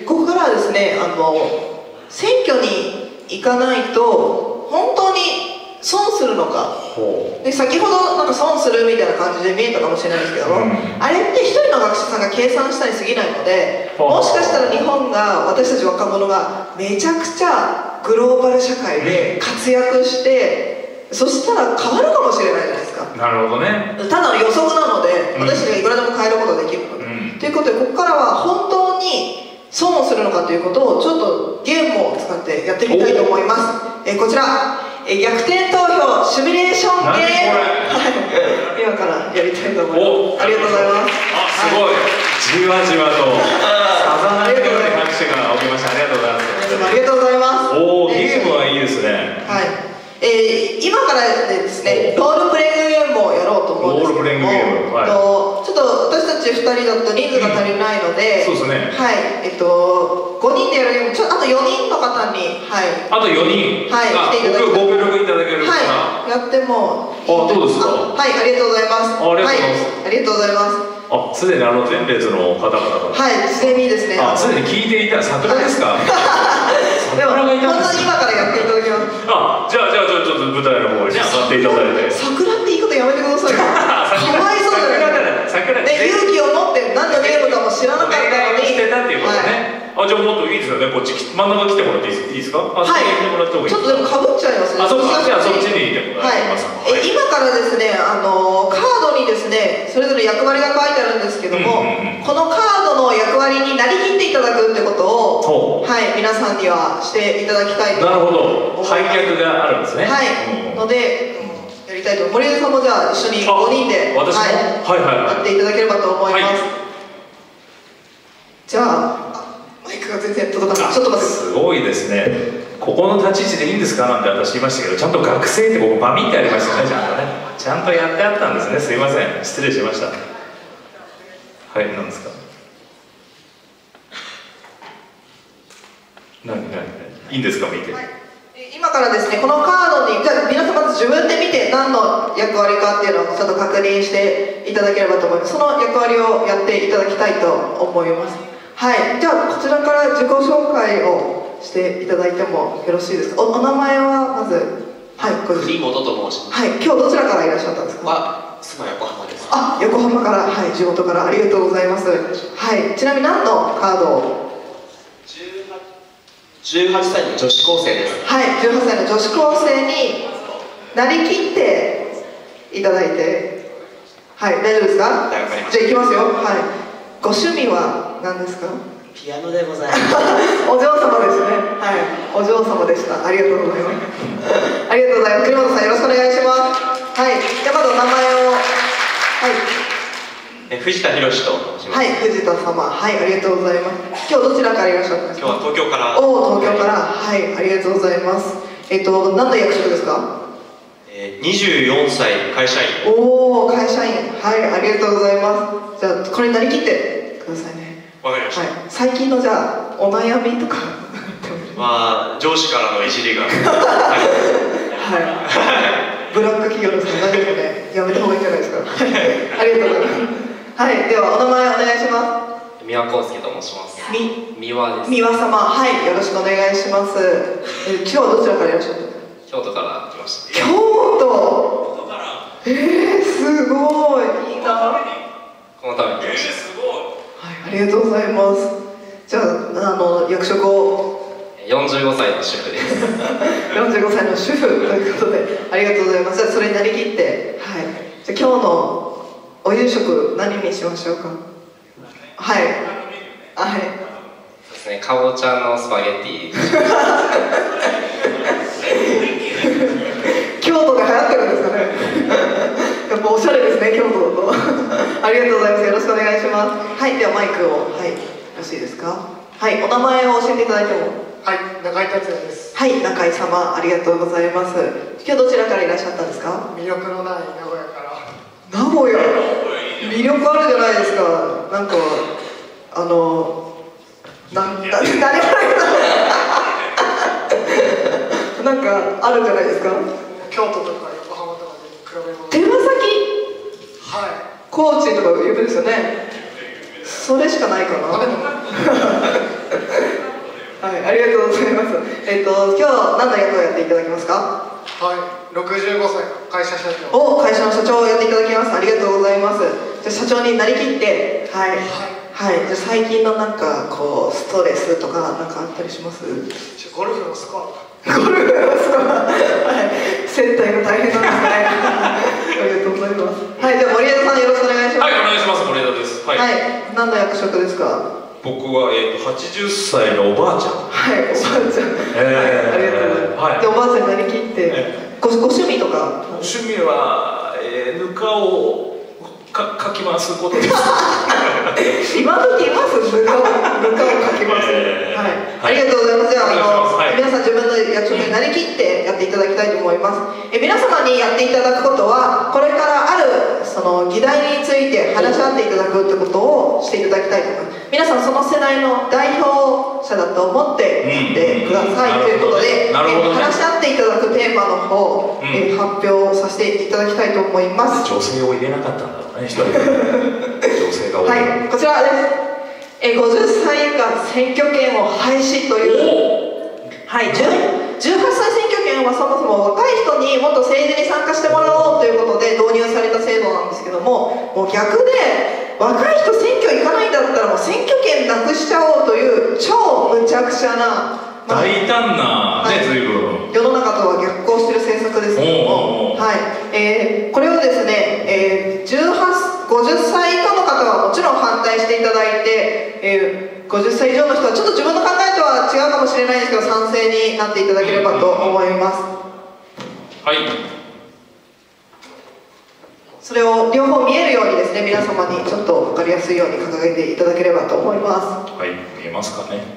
ここからはですね、選挙に行かないと本当に損するのか。で先ほどなんか損するみたいな感じで見えたかもしれないですけども、あれって一人の学者さんが計算したに過ぎないので、 もしかしたら日本が、私たち若者がめちゃくちゃグローバル社会で活躍して、そしたら変わるかもしれないじゃないですか。
なるほどね。
ただの予測なので、私たちがいくらでも変えることができるので、ということで、ここからは本当に損をするのかということをちょっとゲームを使ってやってみたいと思います。こちら、逆転投票シミュレーションゲーム、今からやりたいと思います。ありがとうございます。
あ、すごい、じわじわとさざ波のように拍手が起きました。ありがとうございます。
ありがとうございます。
おお、ゲームはいいですね。
はい。今からですね、ロールプレイングゲームをやろうと思うんですけども、
ロールプレイングゲーム、はい、
ちょっと私たち2人だと人数が足りないので、
そうですね。
はい、5人でやるゲーム、あと4人の方に、はい、
あと4人、
はい、来ていただき
ご協力いただけるかな、
はい、やっても
いい。あ、どうですか。
はい、ありがとうございます。
ありがとうございます。
はい、ありがとうございます。
すでに前列の方々が、
はい、事前にですね、
すでに聞いていた桜ですか。
でも本当に今からやっていただきます。
じゃあちょっと舞台の方に上がっていただいて。
桜って言い方やめてくださいよ。かわいそうじゃないですか。勇気を持って何のゲームかも知らなかったのに。
してたっていうことね。じゃあもっといいですよね。こっち真ん中来てもらっていいですか。
はい。ちょっとでもかぶっちゃいますね。
そうか。じゃあそっちにいてもらいます。
今からですね、カードにですね、それぞれ役割が書いてあるんですけども、このカードの役割になりきっていただくってことを、はい、皆さんにはしていただきたいと思います。
なるほど。配役があるんですね。
はい。のでやりたいと。森江さんもじゃあ一緒に5人で、
私も、や
っていただければと思います。じゃあ。マイクが全然届かない。ちょっと待って。
すごいですね。ここの立ち位置でいいんですかなんて私言いましたけど、ちゃんと学生ってここバミってありましたね。ちゃんとやってあったんですね。すいません、失礼しました。はい、何ですか。いいんですか、見て。
今からですね、このカードに、じゃあ皆さんまず自分で見て何の役割かっていうのをちょっと確認していただければと思います。その役割をやっていただきたいと思います。はい、じゃあこちらから自己紹介をしていただいてもよろしいですか。お名前はまず、はい、
栗本と申します。
はい、今日どちらからいらっしゃったんですか。
妻横浜です。
横浜から、はい、地元からありがとうございます。はい、ちなみに何のカードを。
18歳の女子高生です。
はい、18歳の女子高生になりきっていただいて、はい、大丈夫ですか。じゃあいきますよ。はい。ご趣味は何ですか。
ピアノでございます。
お嬢様ですね。はい、お嬢様でした。ありがとうございます。ありがとうございます。栗本さんよろしくお願いします。はい、じゃあまずお名前を。はい。
藤田博と申します。
はい、藤田様、はい、ありがとうございます。今日どちらからいらっしゃったんですか。
今日は東京から。
東京から、はい、ありがとうございます。何の役職ですか。
24歳会社員。
おお、会社員、はい、ありがとうございます。じゃあこれになりきってくださいね。
わかりました。
はい、最近のじゃあお悩みとか。
上司からのいじりが。はい。
ブラック企業のさん、大丈夫ね、やめた方がいいんじゃないですか。ありがとうございます。はい、ではお名前お願いします。
三輪康介と申します。三輪です。
三輪様、はい、よろしくお願いします。今日はどちらからいらっしゃった。
京都から来ました。
京都。すごい、いいな。
このために来ました。
すごい。はい、ありがとうございます。じゃあ、役職を。
45歳の主婦です。
45歳の主婦ということで、ありがとうございます。じゃあ、それになりきって、はい。じゃあ、今日のお夕食、何にしましょうか。はい。はい。
そうですね、かぼちゃのスパゲッティ。
京都で流行ってるんですかね。やっぱおしゃれですね、京都だと。ありがとうございます。よろしくお願いします。はい、ではマイクを、はい、よろしいですか。はい、お名前を教えていただいても。
はい、中井達也です。
はい、中井様、ありがとうございます。今日どちらからいらっしゃったんですか。
魅力のない名古屋から。
名古屋。魅力あるじゃないですか。なんか、なんかあるんじゃないですか。
京都とか横浜とかで比べ物。
手羽先。
はい。
高知とか有名ですよね。それしかないかな。はい、ありがとうございます。今日何の役をやっていただけますか。
はい、65歳の会社社長。
会社の社長をやっていただきます。ありがとうございます。じゃあ社長になりきって、はい、ははい、じゃあ最近のなんかこうストレスとかなんかあったりします？
ゴルフのスコア。
ゴルフのスコア。はい、接待が大変なんですね。ありがとうございます。はい、じゃあ森枝さんよろしくお願いします。
はい、お願いします。森枝です。はい。
はい、何の役職ですか？
僕は80歳のおばあちゃん。
はい、おばあちゃん。ありがとうございます。で、おばあちゃんになりきって、ご趣味とか。
趣味はぬかをかき回すことです。
今時いますぬかをかきます。はい、ありがとうございます。じゃあ皆さん自分の役職になりきってやっていただきたいと思います。皆様にやっていただくことはこれからあるその議題について話し合っていただくってことをしていただきたいと思います。皆さんその世代の代表者だと思ってやってくださいということで、話し合っていただくテーマの方、発表させていただきたいと思います。
女性を入れなかったんだろうね、一人で。女性が多い。
はい、こちらです。50歳以下選挙権を廃止という、はい、18歳選挙権はそもそも若い人にもっと政治に参加してもらおうということで導入された制度なんですけども、もう逆で若い人選挙行かないんだったらもう選挙権なくしちゃおうという超無茶苦茶な、
大胆なね、随分
世の中とは逆行している政策ですけども、はい、これをですね、50歳以下の方はもちろん反対していただいて、50歳以上の人はちょっと自分の考えとは違うかもしれないですけど賛成になっていただければと思います。
はい、
それを両方見えるようにですね、皆様にちょっと分かりやすいように掲げていただければと思います。
はい、見えますかね。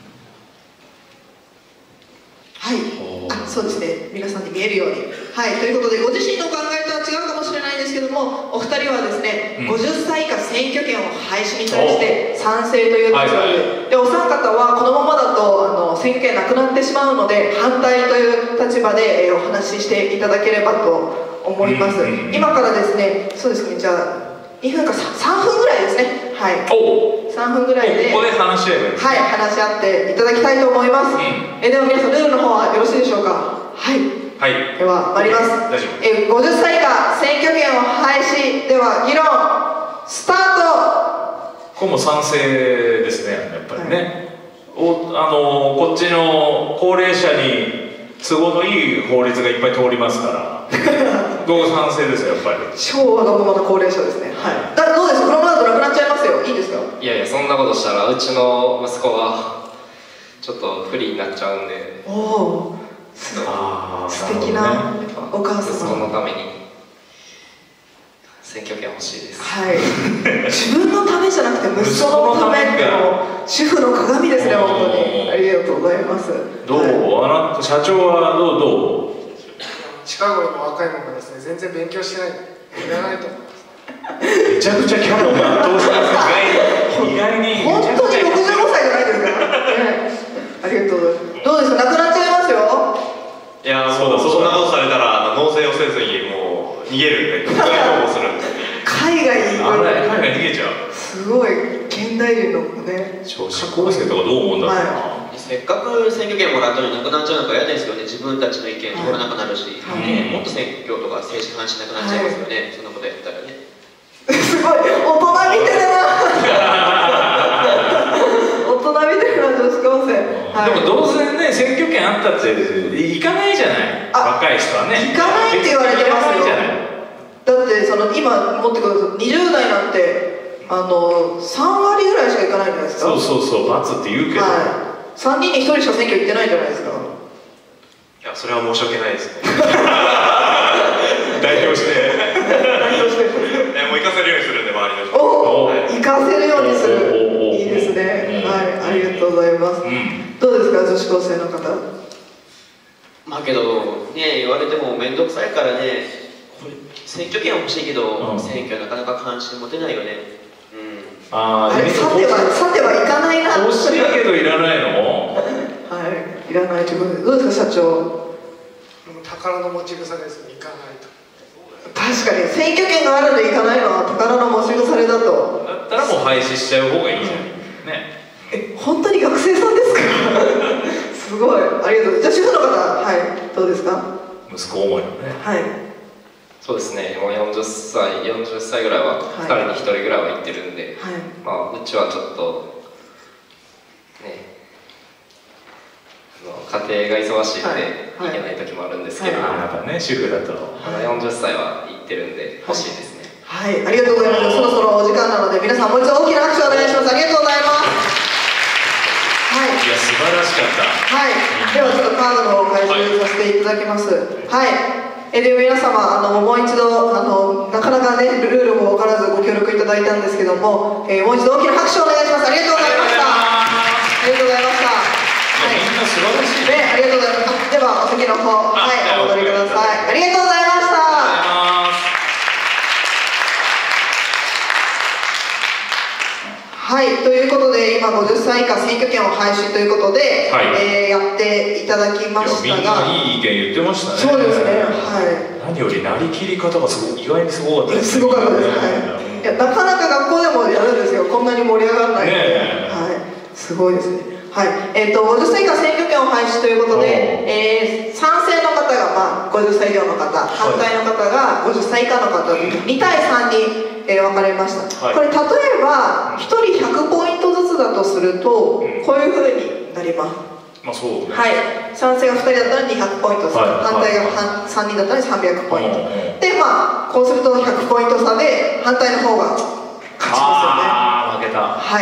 はい、そうですね、皆さんに見えるように。はい、ということでご自身の考えとは違うかもしれないんですけども、お二人はですね、50歳以下選挙権を廃止に対して賛成という立場で、お三方はこのままだと選挙権なくなってしまうので反対という立場でお話ししていただければと思います。今からですね、そうですね、じゃあ2分か3分ぐらいですね。はい、3分ぐらいで
ここで話し合えばいいですね。
はい、話し合っていただきたいと思います。では皆さんルールの方はよろしいでしょうか。はい、
はい、
では参ります。50歳以下選挙権を廃止、では議論スタート。
これも賛成ですね、やっぱりね。こっちの高齢者に都合のいい法律がいっぱい通りますから僕賛成ですよ、やっぱり。
超わがままな高齢者ですね。はい、どうですか、このままだとなくなっちゃいますよ。いいですか。
いやいや、そんなことしたらうちの息子はちょっと不利になっちゃうんで。
おお、素敵なお母様。
息子のために選挙権欲しいです。
はい自分のためじゃなくて息子のためっても主婦の鏡ですね、本当に。ありがとうございます。
どう、あなた社長はどう
近頃の若い者がですね、全然勉強してない、いらないと思います。
めちゃくちゃキャラを全うしてますね。意外に
本当に65歳じゃないですか、ありがとうございます。どうですか、なくなっちゃいますよ。
いや、もうそんなことされたら納税をせずにもう逃げるんで、国外逃亡するんで。
海外に行く。
海外逃げちゃう。
すごい現代人のね。
少子高生とかどう思うんだろうな。
せっかく選挙権もらったのになくなっちゃうのが嫌ですよね。自分たちの意見通らなくなるし、もっと選挙とか政治関心なくなっちゃいますよね、そんなことやったらね。
すごい大人みたいな大人みたいな女子高生。
でも当然ね、選挙権あったって行かないじゃない、若い人はね。
行かないって言われてますよ。だってその今持ってくる20代なんて3割ぐらいしか行かないじゃないですか。
そう罰って言うけど、
3人に1人しか選挙行ってないじゃないですか。
いや、それは申し訳ないですね
代表して
もう行かせるようにするんで、周りの人。
行かせるようにする。いいですね。はい、ありがとうございます。どうですか、女子高生の方。
まあけどね、言われても面倒くさいからね、選挙権は欲しいけど、選挙はなかなか関心持てないよね。
さてはいかないな。
欲しいけどいらないの
はい、いらないということで。どうですか、社長。
宝の持ち腐れですね、行かないと。
確かに選挙権があるので行かないのは宝の持ち腐れだと。
だったらもう廃止しちゃう方がいいじゃんね。
本当に学生さんですかすごい、ありがとう。じゃあ主婦の方、はい、どうですか。
息子思いのね。
はい。
そうですね、もう40歳ぐらいは2人に1人ぐらいは行ってるんで、まあうちはちょっとね、家庭が忙しいので行けない時もあるんですけど、
やっぱね主婦だと
40歳は行ってるんで欲しいですね。
はい、ありがとうございます。そろそろお時間なので皆さんもう一度大きな拍手をお願いします。ありがとうございます。はい、
いや素晴らしかった。
はい、ではちょっとカードの方を回収させていただきます。はい、で皆様もう一度なかなかねルールも分からずご協力いただいたんですけども、もう一度大きな拍手をお願いします。ありがとうございました。ありがとうございました。はい、みんな素晴らしいね。ありがとうございます。ではお席の方、はい、お戻りください。ありがとうございました。はい、ということで今50歳以下選挙権を廃止ということで、やっていただきましたが、
みんないい意見言ってましたね。
そうですね、はい、
何よりなりきり方が意外にすごかったです。
すごかったです。はい、いやなかなか学校でもやるんですよ。こんなに盛り上がらないので、はい、すごいですね。はい、50歳以下選挙権を廃止ということで、賛成の方が、50歳以上の方、反対の方が50歳以下の方、2対3に、分かれました。これ例えば1人100ポイントずつだとすると、こういうふうになります。
まあそうね。
はい、賛成が2人だったら200ポイント、反対が3人だったら300ポイント。でこうすると100ポイント差で反対の方が勝ちますよね。
負けた。
はい、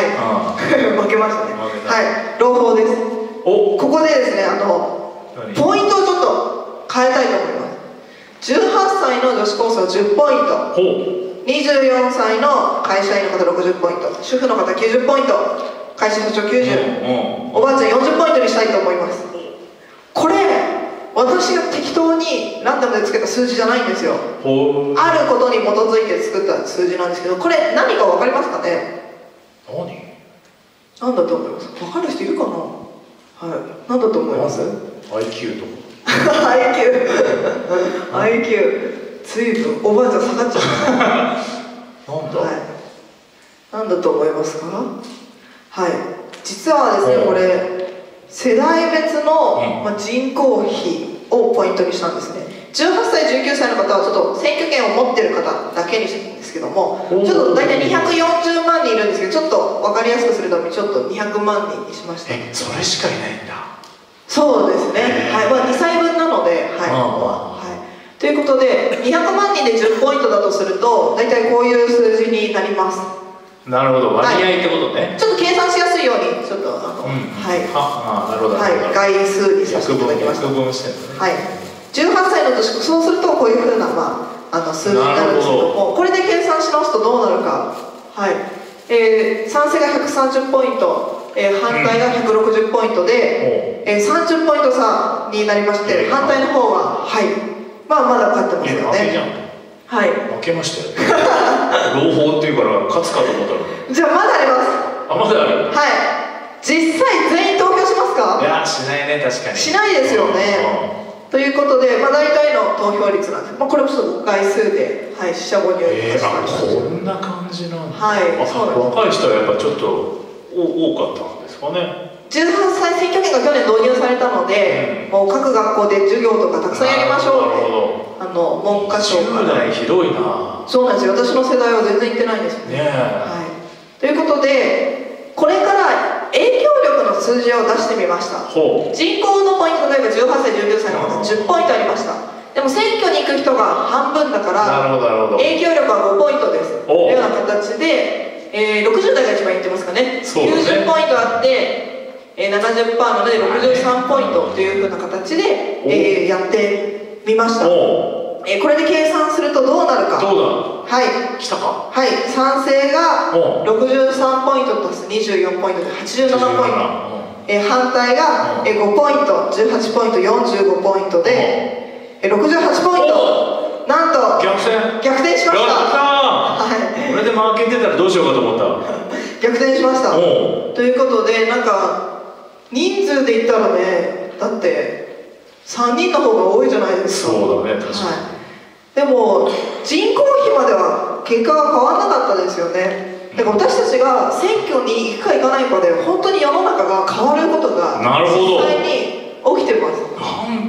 負けましたね。はい、朗報です。ここでですね、ポイントをちょっと変えたいと思います。18歳の女子高生は10ポイント、24歳の会社員の方60ポイント、主婦の方90ポイント、会社社長90、おばあちゃん40ポイントにしたいと思います。これ私が適当にランダムでつけた数字じゃないんですよ。あることに基づいて作った数字なんですけど、これ何か分かりますかね。何だと思います？分かる人いるかな。はい、何だと思います？
IQ とか
IQ 随分おばあちゃん下がっちゃったなんだ、はい、何だと思いますか？はい、実はですね、これ世代別の人口比をポイントにしたんですね。18歳19歳の方はちょっと選挙権を持ってる方だけにしてるんですけども、ちょっと大体240万人いるんですけど、ちょっと分かりやすくするためにちょっと200万人にしました。
それしかいないんだ。
そうですね、はい、2歳分なので、はい、ということで200万人で10ポイントだとすると大体こういう数字になります。
なるほど、割合ってことね。
ちょっと計算しやすいようにちょっとなるほど、はい、概数にさせていただきました。はい、18歳の年、そうするとこういうふうな、数字になるんですけども、これで計算し直すとどうなるか。はい、賛成が130ポイント、反対が160ポイントで、30ポイント差になりまして、反対の方は、はい、まだ勝ってますよね。はい、
負けましたよ。朗報っていうから勝つかと思ったら。
じゃあまだあります。
まだある。
はい、実際全員投票しますか？
いやしないね、確かに
しないですよね。ということで、大体の投票率なんです。これもちょっと概数で、はい、四捨五入しました。
こんな感じなんだ。
はい、そうなんです。
若い人はやっぱちょっと多かったんですかね。
18歳選挙権が去年導入されたので、もう各学校で授業とかたくさんやりましょうって、文科省から。
10代ひどいな。そうなんですよ、
私の世代は全然行ってないんですよね。はい、ということで、これから影響力の数字を出してみました。人口のポイント、例えば18歳19歳の方10ポイントありました。でも選挙に行く人が半分だから影響力は5ポイントですというような形で、60代が一番いってますかね。90ポイントあって70% なので63ポイントというふうな形で、やってみました。これで計算するとどうなるか。
どうだ。
はい、
来たか。
はい、賛成が63ポイント足す24ポイントで87ポイント、反対が5ポイント18ポイント45ポイントで68ポイント、なんと逆転しました。はい、
これで負けてたらどうしようかと思った。
逆転しました。ということで、なんか人数で言ったらね、だって3人の方が多いじゃないですか。
そうだね、確かに。
でも人口比までは結果が変わらなかったですよね。だから私たちが選挙に行くか行かないかで本当に世の中が変わることが実際に起きてます。
なんて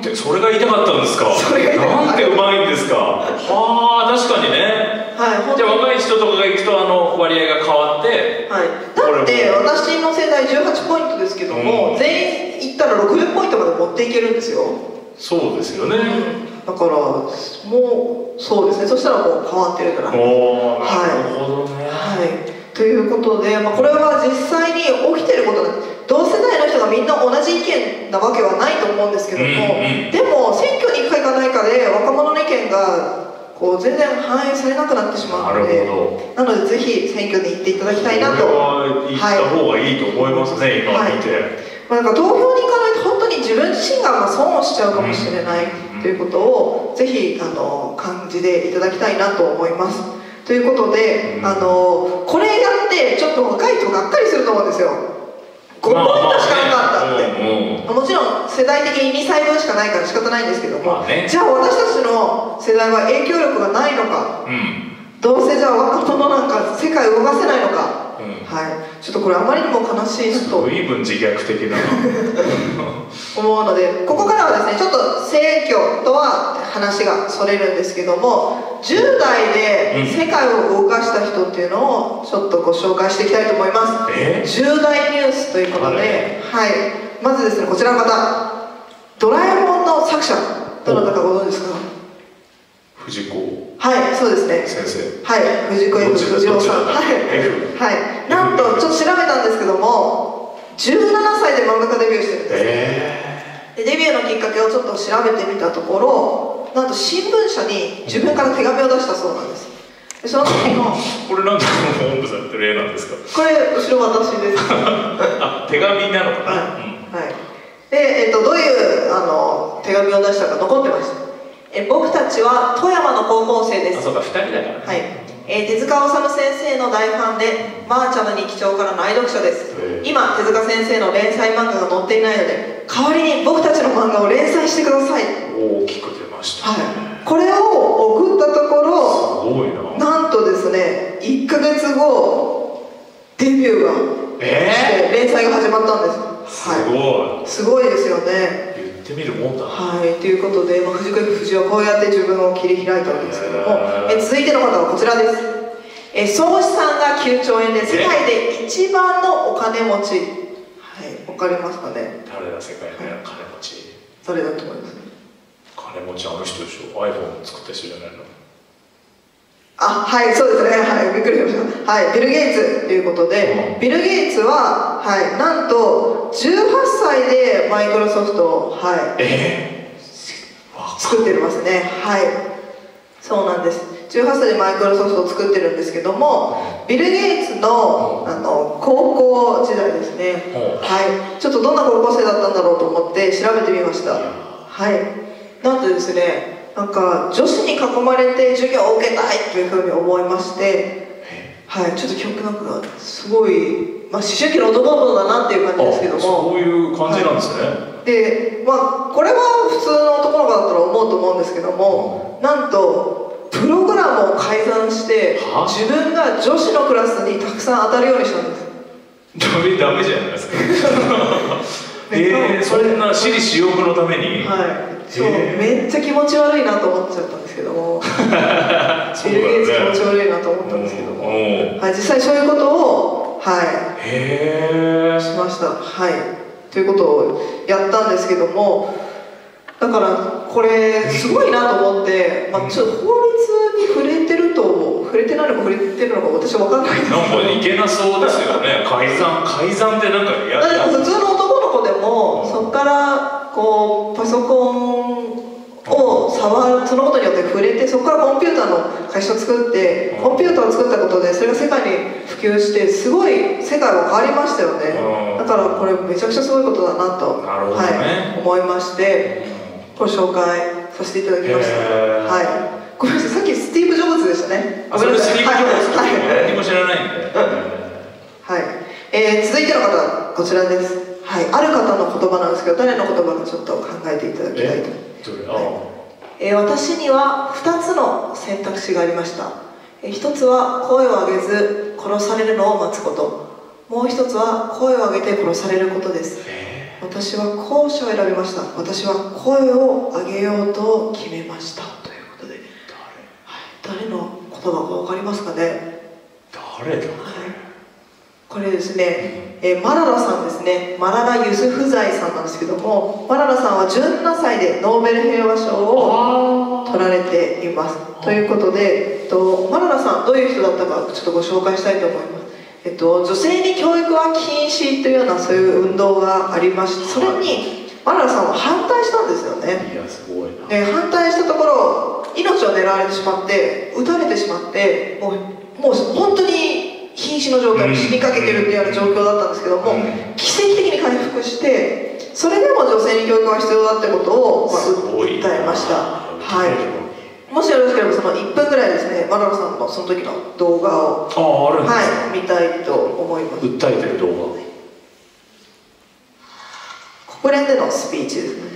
てそれが言いたかったんですか。なんてうまいんですか。ああ確かにね。はい。じゃあ若い人とかが行くと割合が変わって。
はい。だって私の世代18ポイントですけども、全員行ったら60ポイントまで持っていけるんですよ。
そうですよね。
だからもうそうですね。そしたらもう変わってるから。
おお、なるほどね。
はい。ということで、これは実際に起きてることなんです。同世代の人がみんな同じ意見なわけはないと思うんですけども、でも選挙に行くか行かないかで若者の意見がこう全然反映されなくなってしまうので、なのでぜひ選挙に行っていただきたいなと。
行った方がいいと思いますね、今見て。
なんか投票に行かないと本当に自分自身が損をしちゃうかもしれないということをぜひ感じていただきたいなと思います。ということで、これやってちょっと若い人がっかりすると思うんですよ。5ポイントしかなかったって、もちろん世代的に2歳分しかないから仕方ないんですけども、じゃあ私たちの世代は影響力がないのか、どうせじゃあ若者なんか世界を動かせないのか、はい、ちょっとこれあまりにも悲しいなと
随分自虐的だな
思うので、ここからはですねちょっと選挙とは話がそれるんですけども、10代で世界を動かした人っていうのをちょっとご紹介していきたいと思います。10代ニュースということで、はい、まずですねこちらの方、ドラえもんの作者どなたかご存知ですか？
藤子。
はい、そうですね。
先生。
はい、藤子 F 不二雄さん。はい。なんとちょっと調べたんですけども、17歳で漫画家デビューしてるんです。でデビューのきっかけをちょっと調べてみたところ、なんと新聞社に自分から手紙を出したそうなんです。でその時の
これなんで本部されてる絵なんですか？
これ後ろ私です。
あ、手紙なのかな。
はい。でどういう手紙を出したか残ってました。僕たちは富山の高校生です。
あ、そうか、2人だからね。
はい。手塚治虫先生の大ファンで、マーチャの日記帳からの愛読者です。今、手塚先生の連載漫画が載っていないので、代わりに僕たちの漫画を連載してください。
大きく出ました。
はい。これを送ったところ、
すごいな。
なんとですね、1ヶ月後、デビューがして連載が始まったんです。
すごい。
すごいですよね。
言ってみるもんだ。
はい、ということで、藤子 F 不二雄はこうやって自分を切り開いたわけですけども、続いての方はこちらです。総資産が9兆円で世界で一番のお金持ち。はい、わかりますかね。
誰だ、世界の金持ち。
誰だと思います？
金持ちあの人でしょ。iPhone 作った人じゃないの？
あ、はい、そうですね。はい、びっくりしました。はい、ビル・ゲイツということで、ビル・ゲイツは、はい、なんと18歳でマイクロソフトを、はい、作ってますね。はい、そうなんです。18歳でマイクロソフトを作ってるんですけども、ビル・ゲイツの高校時代ですね。はい、ちょっとどんな高校生だったんだろうと思って調べてみました。はい、なんとですね。なんか女子に囲まれて授業を受けたいというふうに思いまして、はい、ちょっと記憶なんかすごい、思春期の男の子だなっていう感じですけども、
そういう感じなんですね。
はい、で、これは普通の男の子だったら思うと思うんですけども、なんとプログラムを改ざんして自分が女子のクラスにたくさん当たるようにしたんです。
ダメじゃないですか。そんな私利私欲のために。
はい、そう、めっちゃ気持ち悪いなと思っちゃったんですけどもビル・ゲイツ気持ち悪いなと思ったんですけども、はい、実際そういうことを、はい、しました。はい、ということをやったんですけども、だからこれすごいなと思って、ちょっと法律に触れてると触れてないのか触れてるのか私は分かんないんですけど、
なんかいけなそうですよね。改ざんってなんか
だって普通の男の子でもそこからこうパソコンを触る、そのことによって触れて、そこからコンピューターの会社を作って、コンピューターを作ったことでそれが世界に普及して、すごい世界は変わりましたよね。だからこれめちゃくちゃすごいことだなと、はい、思いまして、ご紹介させていただきました。はい、ごめんなさい、さっきスティーブ・ジョブズでしたね。
あ、それスティーブ・ジョブズ、何も知らないんで。
はい、続いての方こちらです。はい、ある方の言葉なんですけど、誰の言葉かちょっと考えていただきたいと。私には2つの選択肢がありました。1つは声を上げず殺されるのを待つこと、もう1つは声を上げて殺されることです。 私は後者を選びました。私は声を上げようと決めましたということで、誰の言葉か分かりますかね。
誰だ、
これですね、マララさんですね。マララ・ユスフザイさんなんですけども、マララさんは17歳でノーベル平和賞を取られています。ということで、マララさんどういう人だったかちょっとご紹介したいと思います。女性に教育は禁止というようなそういう運動がありまして、それにマララさんは反対したんですよね。
いやすごいな。
反対したところ命を狙われてしまって撃たれてしまって、もう本当に瀕死の状態に死にかけてるっていうような状況だったんですけども、奇跡的に回復して、それでも女性に教育が必要だってことを、訴えました。はい。もしよろしければその1分ぐらいですね、マララさんのその時の動画を見たいと思います。
訴えてる動画。
国連でのスピーチですね。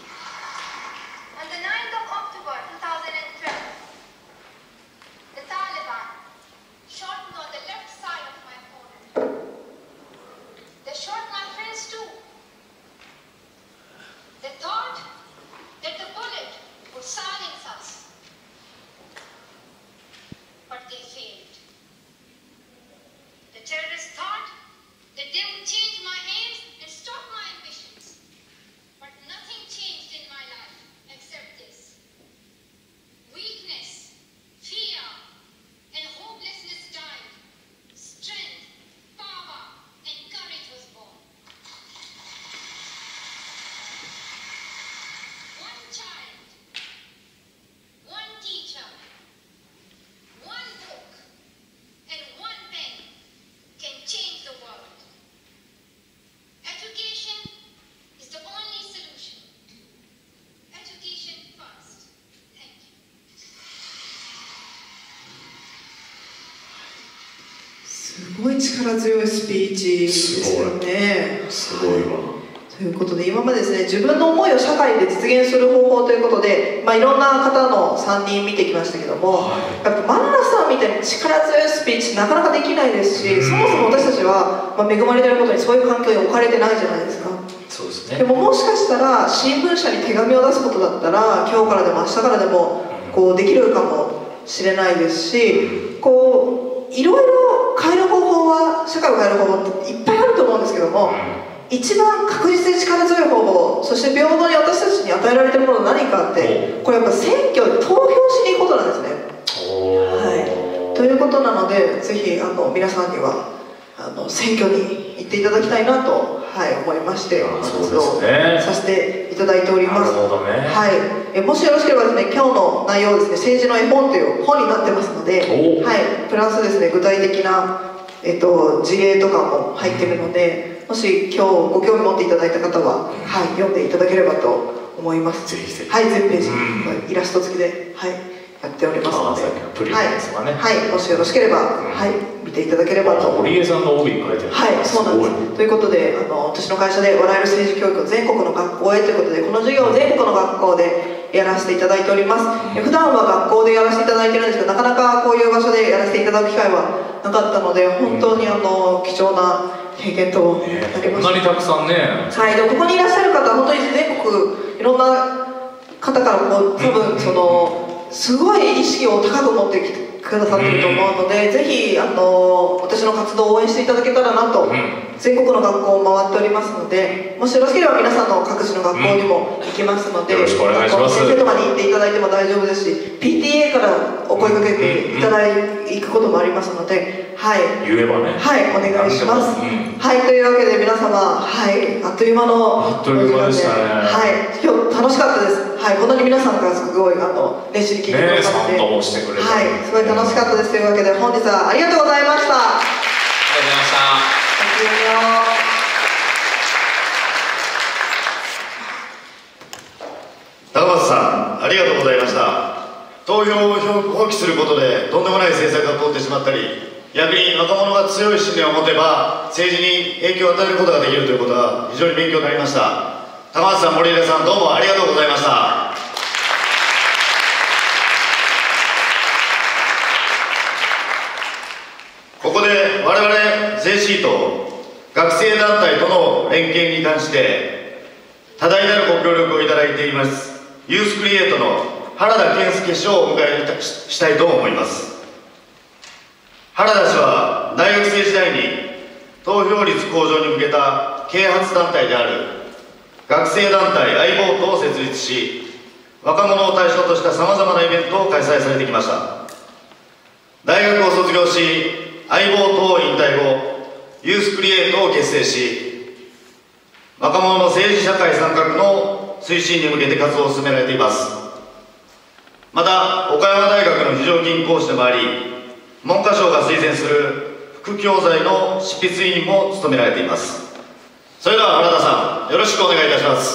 すごい力強いスピーチですよね。
すごいわ。
ということで、今までですね、自分の思いを社会で実現する方法ということで、いろんな方の3人見てきましたけども、やっぱマララさんみたいに力強いスピーチなかなかできないですし、そもそも私たちは、恵まれていることにそういう環境に置かれてないじゃないですか。
そうですね。
でももしかしたら新聞社に手紙を出すことだったら、今日からでも明日からでもできるかもしれないですし、いろいろ変える方法は、社会を変える方法っていっぱいあると思うんですけども、一番確実に力強い方法、そして平等に私たちに与えられているものは何かって、これやっぱ選挙で投票しに行くことなんですね。はい、ということなので、ぜひ皆さんには選挙に行っていただきたいなと、思いまして、活動させていただいております。はい、もしよろしければですね、今日の内容ですね、政治の絵本という本になってますので、プラスですね、具体的な、事例とかも入ってるので、もし今日ご興味持っていただいた方は、読んでいただければと思います。
ぜひぜひ。
全ページ、イラスト付きで、やっておりますので、もしよろしければ、見ていただければと。
堀江さんの帯に書いてある。
そうなんです。ということで、私の会社で笑える政治教育を全国の学校へということで、この授業を全国の学校でやらせていただいております。普段は学校でやらせていただいてるんですけど、なかなかこういう場所でやらせていただく機会はなかったので、本当に貴重な経験となりました。
こんなにたくさんね。
でもここにいらっしゃる方は本当に全国いろんな方から多分すごい意識を高く持ってきてくださっていると思うので、ぜひ私の活動を応援していただけたらなと、全国の学校を回っておりますので、もしよろしければ皆さんの各地の学校にも行きますので、
よろしくお願いします。
先生とかに行っていただいても大丈夫ですし、 PTA からお声かけていただくこともありますので、
言えばね、
お願いします。というわけで皆様、あっという間の
でしたね。
今日楽しかったです。こんなに皆さんがすごい熱心に聞いてくださって、すごい楽しかったです。というわけで本日はありがとうございました。
ありがとうございました。
高松さん、ありがとうございました。投票を放棄することでとんでもない政策が通ってしまったり、逆に若者が強い信念を持てば政治に影響を与えることができるということは非常に勉強になりました。高松さん、森出さん、どうもありがとうございました。ここで我々 JC と学生団体との連携に関して多大なるご協力をいただいていますユースクリエイトの原田健介氏をお迎えしたいと思います。原田氏は大学生時代に投票率向上に向けた啓発団体である学生団体相棒党を設立し、若者を対象としたさまざまなイベントを開催されてきました。大学を卒業し、相棒党を引退後、ユースクリエイトを結成し、若者の政治社会参画の推進に向けて活動を進められています。また岡山大学の非常勤講師でもあり、文科省が推薦する副教材の執筆委員も務められています。それでは原田さん、よろしくお願いいたします。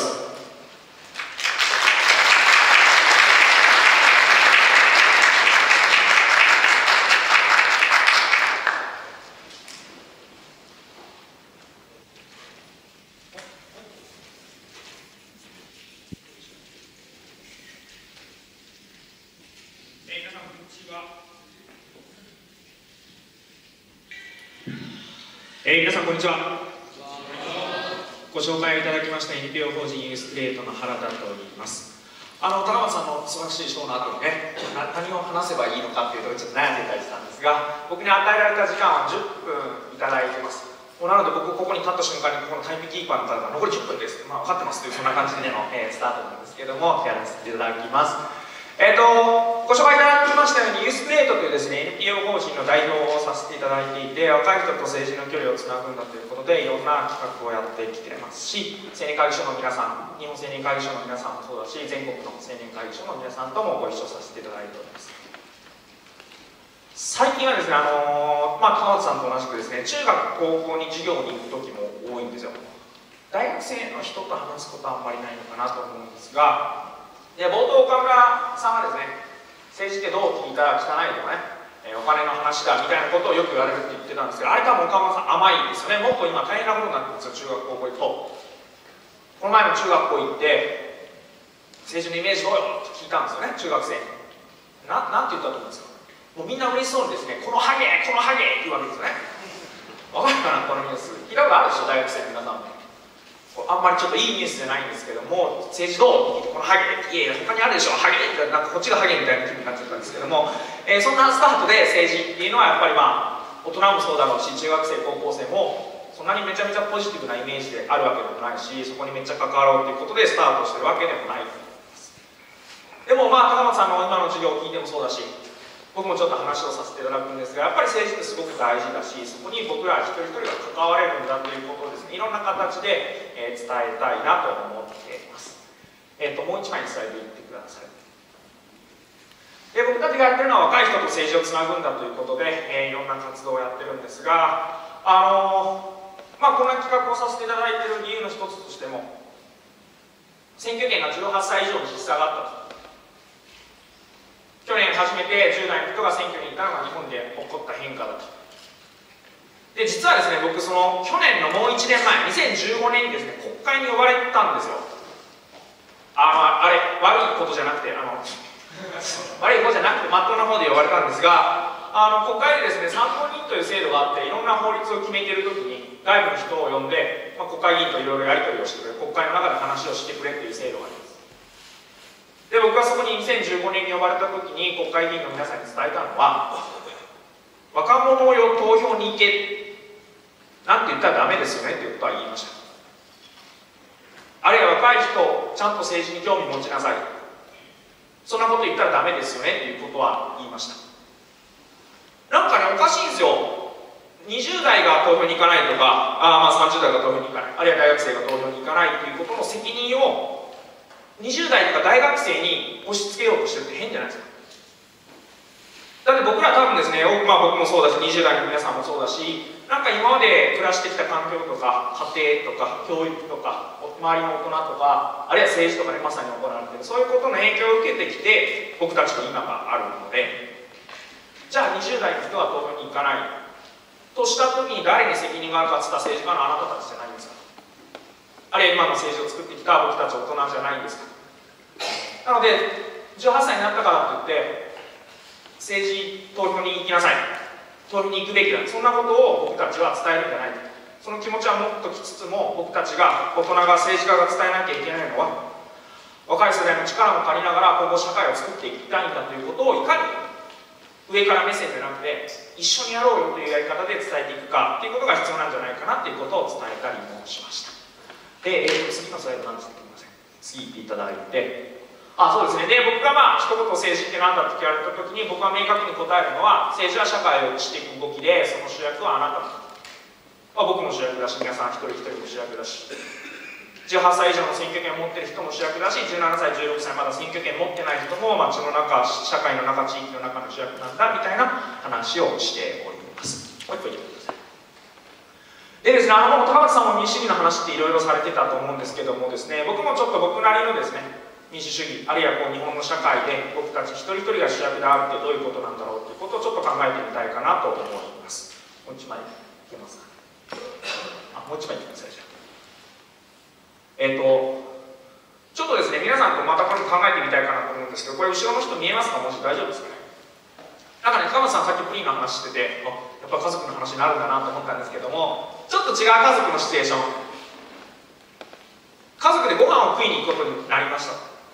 皆さんこんにちは。ご紹介いただきました NPO 法人ユースクリエイトの原田と言います。高松さんの素晴らしいショーの後にね、何を話せばいいのかっていうとちょっと悩んでいたりしたんですが、僕に与えられた時間は10分いただいてます。なので僕ここに立った瞬間にここのタイムキーパーの方が残り10分です、分かってますというそんな感じでの、スタートなんですけども、やらせていただきます。ご紹介いただきましたようにユースクリエイトというですね NPO 法人の代表をさせていただいていて、若い人と政治の距離をつなぐんだということでいろんな企画をやってきていますし、青年会議所の皆さん、日本青年会議所の皆さんもそうだし、全国の青年会議所の皆さんともご一緒させていただいております。最近はですね、高松さんと同じくですね、中学高校に授業に行く時も多いんですよ。大学生の人と話すことはあんまりないのかなと思うんですが、冒頭岡村さんがですね、政治ってどう聞いたら汚いとかね、お金の話だみたいなことをよく言われるって言ってたんですけど、あれ多分岡村さん甘いんですよね。もっと今大変なことになってるんですよ、中学高校行くと。この前の中学校行って政治のイメージどうよって聞いたんですよね、中学生に。なんて言ったと思うんですか。もうみんな嬉しそうにですね、このハゲこのハゲって言うわけですよね。わかるかな、このニュース。聞いたことあるでしょ、大学生の皆さんも。あんまりちょっといいニュースじゃないんですけども、政治どうって聞いて、このハゲ、いやいや他にあるでしょ、ハゲってなんかこっちがハゲみたいな気分になっちゃったんですけども、そんなスタートで政治っていうのはやっぱり大人もそうだろうし、中学生高校生もそんなにめちゃめちゃポジティブなイメージであるわけでもないし、そこにめっちゃ関わろうということでスタートしてるわけでもないと思います。でも高松さんの今の授業を聞いてもそうだし、僕もちょっと話をさせていただくんですが、やっぱり政治ってすごく大事だし、そこに僕ら一人一人が関われるんだということをですね、いろんな形で、伝えたいなと思っています。もう一枚スライドいってください。僕たちがやってるのは若い人と政治をつなぐんだということで、いろんな活動をやってるんですが、こんな企画をさせていただいている理由の一つとしても、選挙権が18歳以上に引き下がったと。去年初めて10代の人が選挙に行ったのが日本で起こった変化だと。で実はですね、僕その去年のもう1年前2015年にですね、国会に呼ばれたんですよ。あれ悪いことじゃなくて悪いことじゃなくてまっとうな方で呼ばれたんですが、国会でですね、参考人という制度があって、いろんな法律を決めている時に外部の人を呼んで、国会議員といろいろやり取りをしてくれる、国会の中で話をしてくれっていう制度があります。で僕はそこに2015年に呼ばれた時に国会議員の皆さんに伝えたのは、若者よ投票に行けなんて言ったらダメですよねっていうことは言いました。あるいは若い人ちゃんと政治に興味持ちなさい、そんなこと言ったらダメですよねっていうことは言いました。なんかね、おかしいんですよ。20代が投票に行かないとか、30代が投票に行かない、あるいは大学生が投票に行かないっていうことの責任を20代とか大学生に押し付けようとしてるって変じゃないですか。だって僕ら多分ですね、僕もそうだし、20代の皆さんもそうだし、なんか今まで暮らしてきた環境とか家庭とか教育とか周りの大人とか、あるいは政治とかでまさに行われている、そういうことの影響を受けてきて僕たちの今があるので、じゃあ20代の人は投票に行かないとした時に誰に責任があるかって言ったら、政治家のあなたたちじゃないんですか。あるいは今の政治を作ってきた僕たち大人じゃないんですか。なので18歳になったからといって政治投票に行きなさい、投票に行くべきだ、そんなことを僕たちは伝えるんじゃない。 その気持ちは持っときつつも、僕たちが大人が政治家が伝えなきゃいけないのは、若い世代の力も借りながら今後社会を作っていきたいんだということをいかに上から目線じゃなくて一緒にやろうよというやり方で伝えていくかということが必要なんじゃないかなということを伝えたりもしました。で、次のスライドなんですけど、次行っていただいて、そうですね。で、僕が一言政治って何だって聞かれた時に、僕は明確に答えるのは、政治は社会をしていく動きで、その主役はあなただ。僕も主役だし、皆さん一人一人も主役だし、18歳以上の選挙権を持っている人も主役だし、17歳、16歳まだ選挙権持ってない人も街の中、社会の中、地域の中の主役なんだみたいな話をしております。もう一個言ってください。でですね、高松さんも民主主義の話っていろいろされてたと思うんですけどもですね、僕もちょっと僕なりのですね、民主主義、あるいは日本の社会で僕たち一人一人が主役であるってどういうことなんだろうということをちょっと考えてみたいかなと思います。もう一枚いけますか。もう一枚いってください。じゃあちょっとですね、皆さんとまたこれ考えてみたいかなと思うんですけど、これ後ろの人見えますか？もし大丈夫ですかね。なんかね、高松さんさっきプリンの話してて、やっぱ家族の話になるんだなと思ったんですけども、ちょっと違う家族のシチュエーション。家族でご飯を食いに行くことになりました。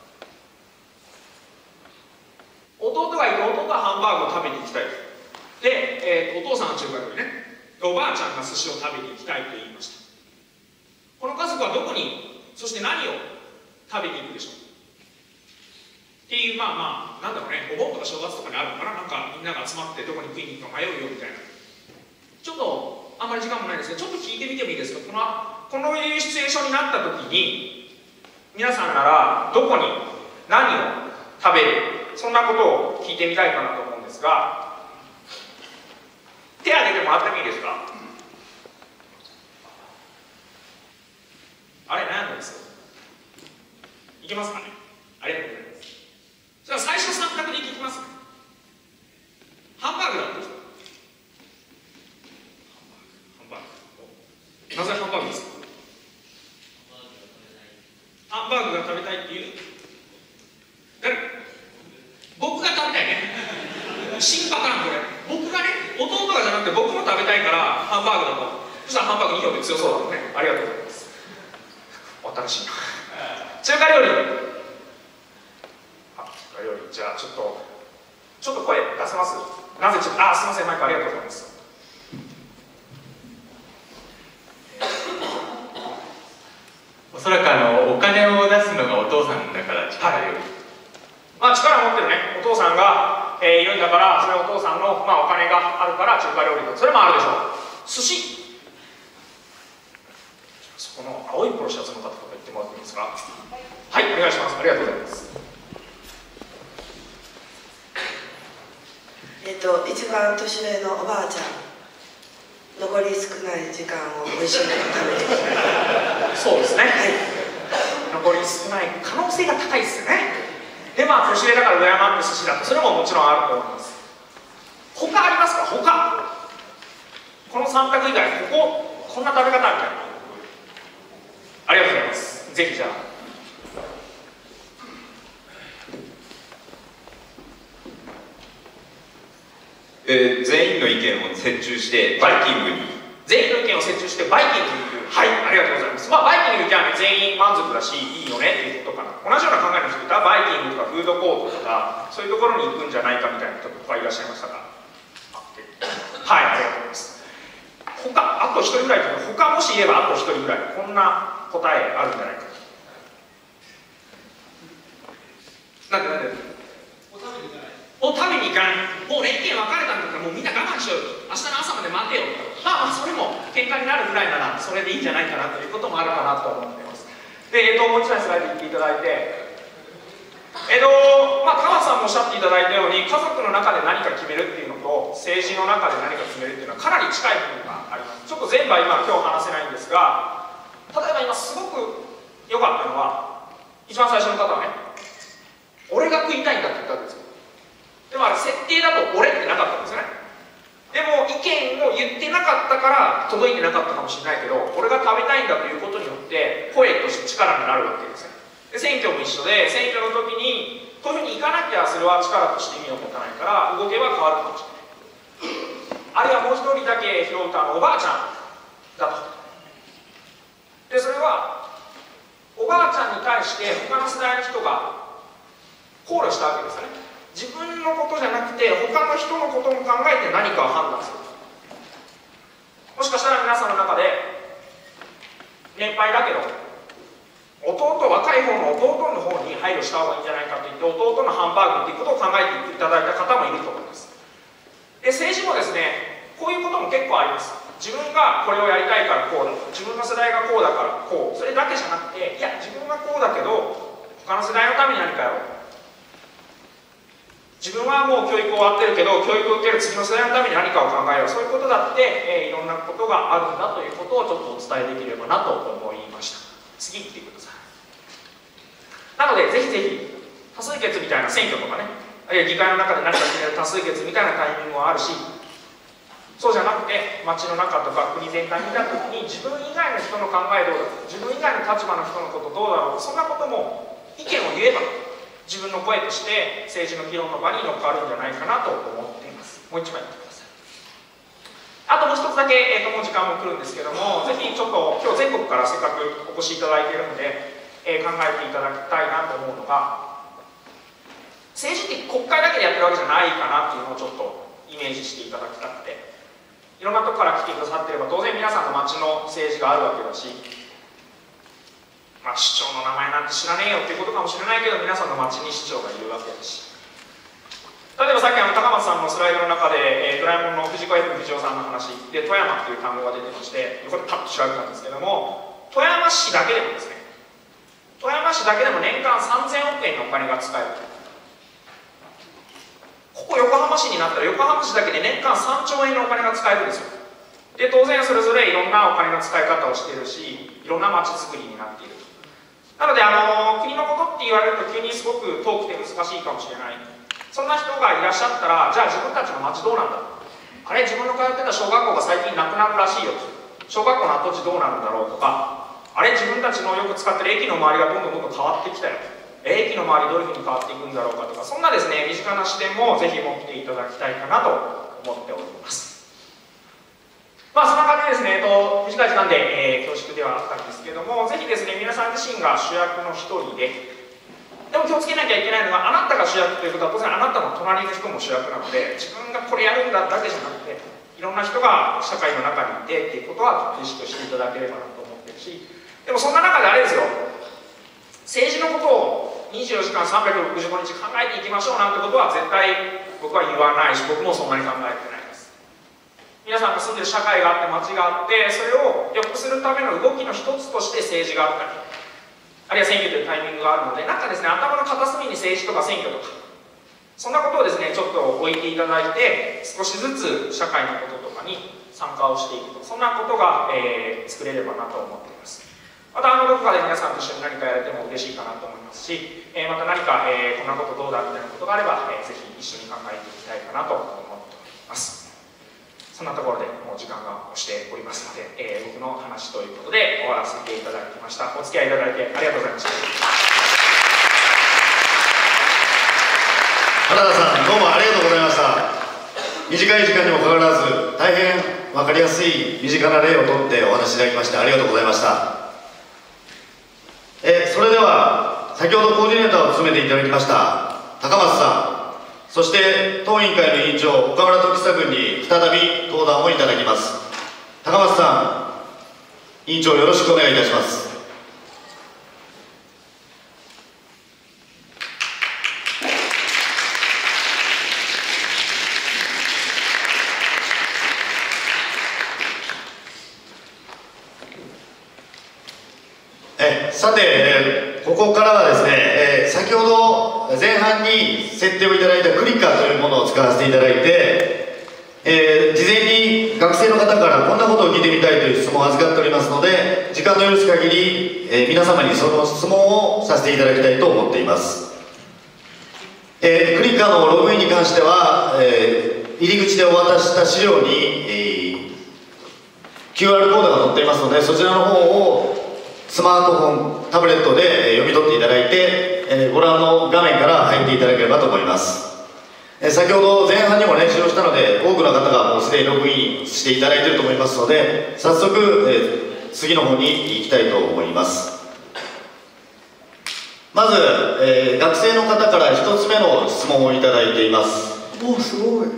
弟がいて、弟はハンバーグを食べに行きたいで、お父さんは中華料理ね、おばあちゃんが寿司を食べに行きたいと言いました。この家族はどこに、そして何を食べに行くでしょうっていう、なんだろうね、お盆とか正月とかにあるのかな、なんかみんなが集まってどこに食いに行くか迷うよみたいな。ちょっとあんまり時間もないですけど、ちょっと聞いてみてもいいですか。このいうシチュエーションになった時に、皆さんならどこに何を食べる、そんなことを聞いてみたいかなと思うんですが、手挙げてもらってもいいですか。あれ、悩んでます。いけますかね。ありがとうございます。じゃあ最初3択でいきますね。ハンバーグだって人。ハンバーグ。なぜハンバーグですか。ハンバーグが食べたいっていう誰？僕が食べたいね。新パターンこれ。僕がね、弟がじゃなくて僕も食べたいからハンバーグだと。そしたらハンバーグ2票で強そうだもんね。ありがとうございます。新しいな。中華料理。中華料理。じゃあちょっと声出せます。なぜすみません、マイクありがとうございます。
おそらくお金を出すのがお父さんだから力料理。
力を持ってるね、お父さんが、いるんだから、それはお父さんの、お金があるから中華料理と、それもあるでしょう。寿司。そこの青いポロシャツの方とか言ってもらっていいですか。はい、お願いします。ありがとうございます。
一番年上のおばあちゃん、残り少ない時間を美味しいもの食べて
そうですね、はい、残り少ない可能性が高いですよね。で年上だから敬って寿司だと、それももちろんあると思います。他ありますか。他この3択以外、こんな食べ方みたいな。ありがとうございます。ぜひじゃあ
全員の意見を折衷してバイキングに、
全員の意見を折衷してバイキングに行く。はい、ありがとうございます。バイキングに行きゃ全員満足だしいいよねっていうことかな。同じような考えの人いたらバイキングとかフードコートとかそういうところに行くんじゃないかみたいな人とかいらっしゃいましたか。はい、ありがとうございます。あと1人ぐらいとか、他もし言えばあと1人ぐらい、こんな答えあるんじゃないか。なんでを食べに行かない。もうね、意見分かれたんだったらもうみんな我慢しようよ。明日の朝まで待てよ。それも喧嘩になるぐらいならそれでいいんじゃないかなということもあるかなと思っています。で、もう一枚スライド言っていただいて、川松さんもおっしゃっていただいたように、家族の中で何か決めるっていうのと政治の中で何か決めるっていうのはかなり近い部分があります。ちょっと全部は今日話せないんですが、例えば今すごく良かったのは、一番最初の方はね、俺が食いたいんだって言ったわけですよ。でもあれ設定だと俺ってなかったんですよね。でも意見を言ってなかったから届いてなかったかもしれないけど、俺が食べたいんだということによって声として力になるわけですね。で選挙も一緒で、選挙の時にこういうふうに行かなきゃそれは力として意味を持たないから動けば変わるかもしれない。あるいはもう一人だけ拾うと、おばあちゃんだと。でそれはおばあちゃんに対して他の世代の人が考慮したわけですよね。自分のことじゃなくて他の人のことも考えて何かを判断する。もしかしたら皆さんの中で年配だけど若い方の弟の方に配慮した方がいいんじゃないかと言って弟のハンバーグっていうことを考えていただいた方もいると思います。で政治もですねこういうことも結構あります。自分がこれをやりたいからこうだ、自分の世代がこうだからこう、それだけじゃなくて、いや自分がこうだけど他の世代のために何かやろう、自分はもう教育終わってるけど教育を受ける次の世代のために何かを考えよう、そういうことだって、いろんなことがあるんだということをちょっとお伝えできればなと思いました。次行ってください。なのでぜひぜひ多数決みたいな選挙とかね、議会の中で何か決める多数決みたいなタイミングもあるし、そうじゃなくて街の中とか国全体見た時に自分以外の人の考えどうだろう、自分以外の立場の人のことどうだろう、そんなことも意見を言えば自分の声として政治の議論の場に乗っかるんじゃないかなと思っています。もう一枚言ってください。あともう一つだけ、もう時間も来るんですけども、ぜひちょっと今日全国からせっかくお越しいただいているので、考えていただきたいなと思うのが、政治って国会だけでやってるわけじゃないかなっていうのをちょっとイメージしていただきたくて、いろんなとこから来てくださっていれば当然皆さんの町の政治があるわけだし、市長の名前なんて知らねえよっていうことかもしれないけど、皆さんの町に市長がいるわけだし、例えばさっき高松さんのスライドの中で、ドラえもんの藤子 F 不二雄さんの話で富山っていう単語が出てまして、これパッと調べたんですけども、富山市だけでもですね、富山市だけでも年間3000億円のお金が使える。ここ横浜市になったら横浜市だけで年間3兆円のお金が使えるんですよ。で当然それぞれいろんなお金の使い方をしているし、いろんな街づくりになっている。なので国のことって言われると急にすごく遠くて難しいかもしれない。そんな人がいらっしゃったら、じゃあ自分たちの街どうなんだ、あれ自分の通ってた小学校が最近なくなるらしいよ、小学校の跡地どうなるんだろうとか、あれ自分たちのよく使ってる駅の周りがどんどん変わってきたよ、駅の周りどういうふうに変わっていくんだろうかとか、そんなですね身近な視点もぜひ持っていただきたいかなと思っております。そんな感じでですね、短い時間で、恐縮ではあったんですけども、ぜひですね皆さん自身が主役の一人で、でも気をつけなきゃいけないのが、あなたが主役ということは当然あなたの隣の人も主役なので、自分がこれやるんだだけじゃなくて、いろんな人が社会の中にいてっていうことは意識をしていただければなと思ってるし、でもそんな中であれですよ、政治のことを24時間365日考えていきましょうなんてことは絶対僕は言わないし、僕もそんなに考えてないです。皆さんが住んでる社会があって街があって、それを良くするための動きの一つとして政治があったり、あるいは選挙というタイミングがあるので、なんかですね頭の片隅に政治とか選挙とかそんなことをですねちょっと置いていただいて、少しずつ社会のこととかに参加をしていくと、そんなことが、作れればなと思っています。またどこかで皆さんと一緒に何かやれても嬉しいかなと思いますし、また何か、こんなことどうだみたいなことがあれば、ぜひ一緒に考えていきたいかなと思っております。そんなところでもう時間が押しておりますので、僕の話ということで終わらせていただきました。お付き合いいただいてありがとうございました。
原田さんどうもありがとうございました。短い時間にもかかわらず大変分かりやすい身近な例をとってお話しいただきましてありがとうございました。それでは先ほどコーディネーターを務めていただきました高松さん、そして当委員会の委員長岡村時久君に再び登壇をいただきます。高松さん、委員長よろしくお願いいたします。さて、ここからはですね、先ほど前半に設定をいただいたクリッカーというものを使わせていただいて、事前に学生の方からこんなことを聞いてみたいという質問を預かっておりますので、時間の許す限り、皆様にその質問をさせていただきたいと思っています。クリッカーのログインに関しては、入り口でお渡しした資料に、QR コードが載っていますので、そちらの方をスマートフォン、タブレットで読み取っていただいて、ご覧の画面から入っていただければと思います。 先ほど前半にも練習をしたので、多くの方がもうすでにログインしていただいていると思いますので、早速、次の方に行きたいと思います。まず、学生の方から1つ目の質問をいただいています。
お、すごい。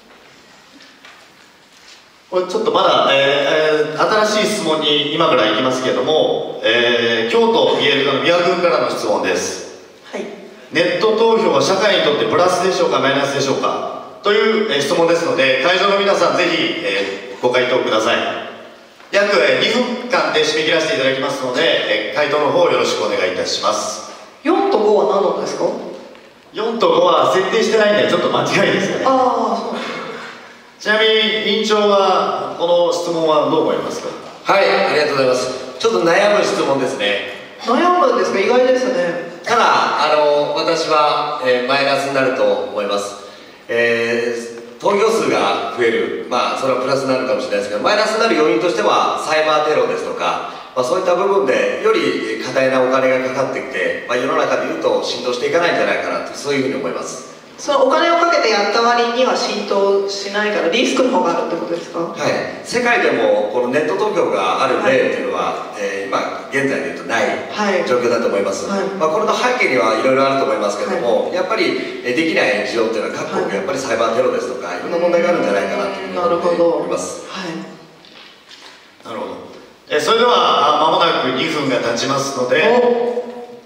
これちょっとまだ、新しい質問に今から行きますけれども、京都 BL 科の三輪君からの質問です。
はい。
ネット投票は社会にとってプラスでしょうかマイナスでしょうかという、質問ですので、会場の皆さんぜひ、ご回答ください。約、2分間で締め切らせていただきますので、回答の方よろしくお願いいたします。
4と5は何なんですか
？4と5は設定してないんでちょっと間違いですよね。
ああ、そう。
ちなみに委員長はこの質問はどう思いますか？
はい、ありがとうございます。ちょっと悩む質問ですね。
悩むんですか？意外ですね。
ただ私は、マイナスになると思います。投票数が増える、それはプラスになるかもしれないですけど、マイナスになる要因としてはサイバーテロですとか、そういった部分でより過大なお金がかかってきて、世の中でいうと浸透していかないんじゃないかなと、そういうふうに思います。
そのお金をかけてやった割には浸透しないからリスクの方があるってことですか？
はい、世界でもこのネット投票がある例っていうのは、今現在でいうとない状況だと思います、これの背景にはいろいろあると思いますけども、やっぱりできない事情っていうのは各国やっぱりサイバーテロですとかいろんな問題があるんじゃないかなというふうに思っております。
なるほど。それでは間もなく2分が経ちますので、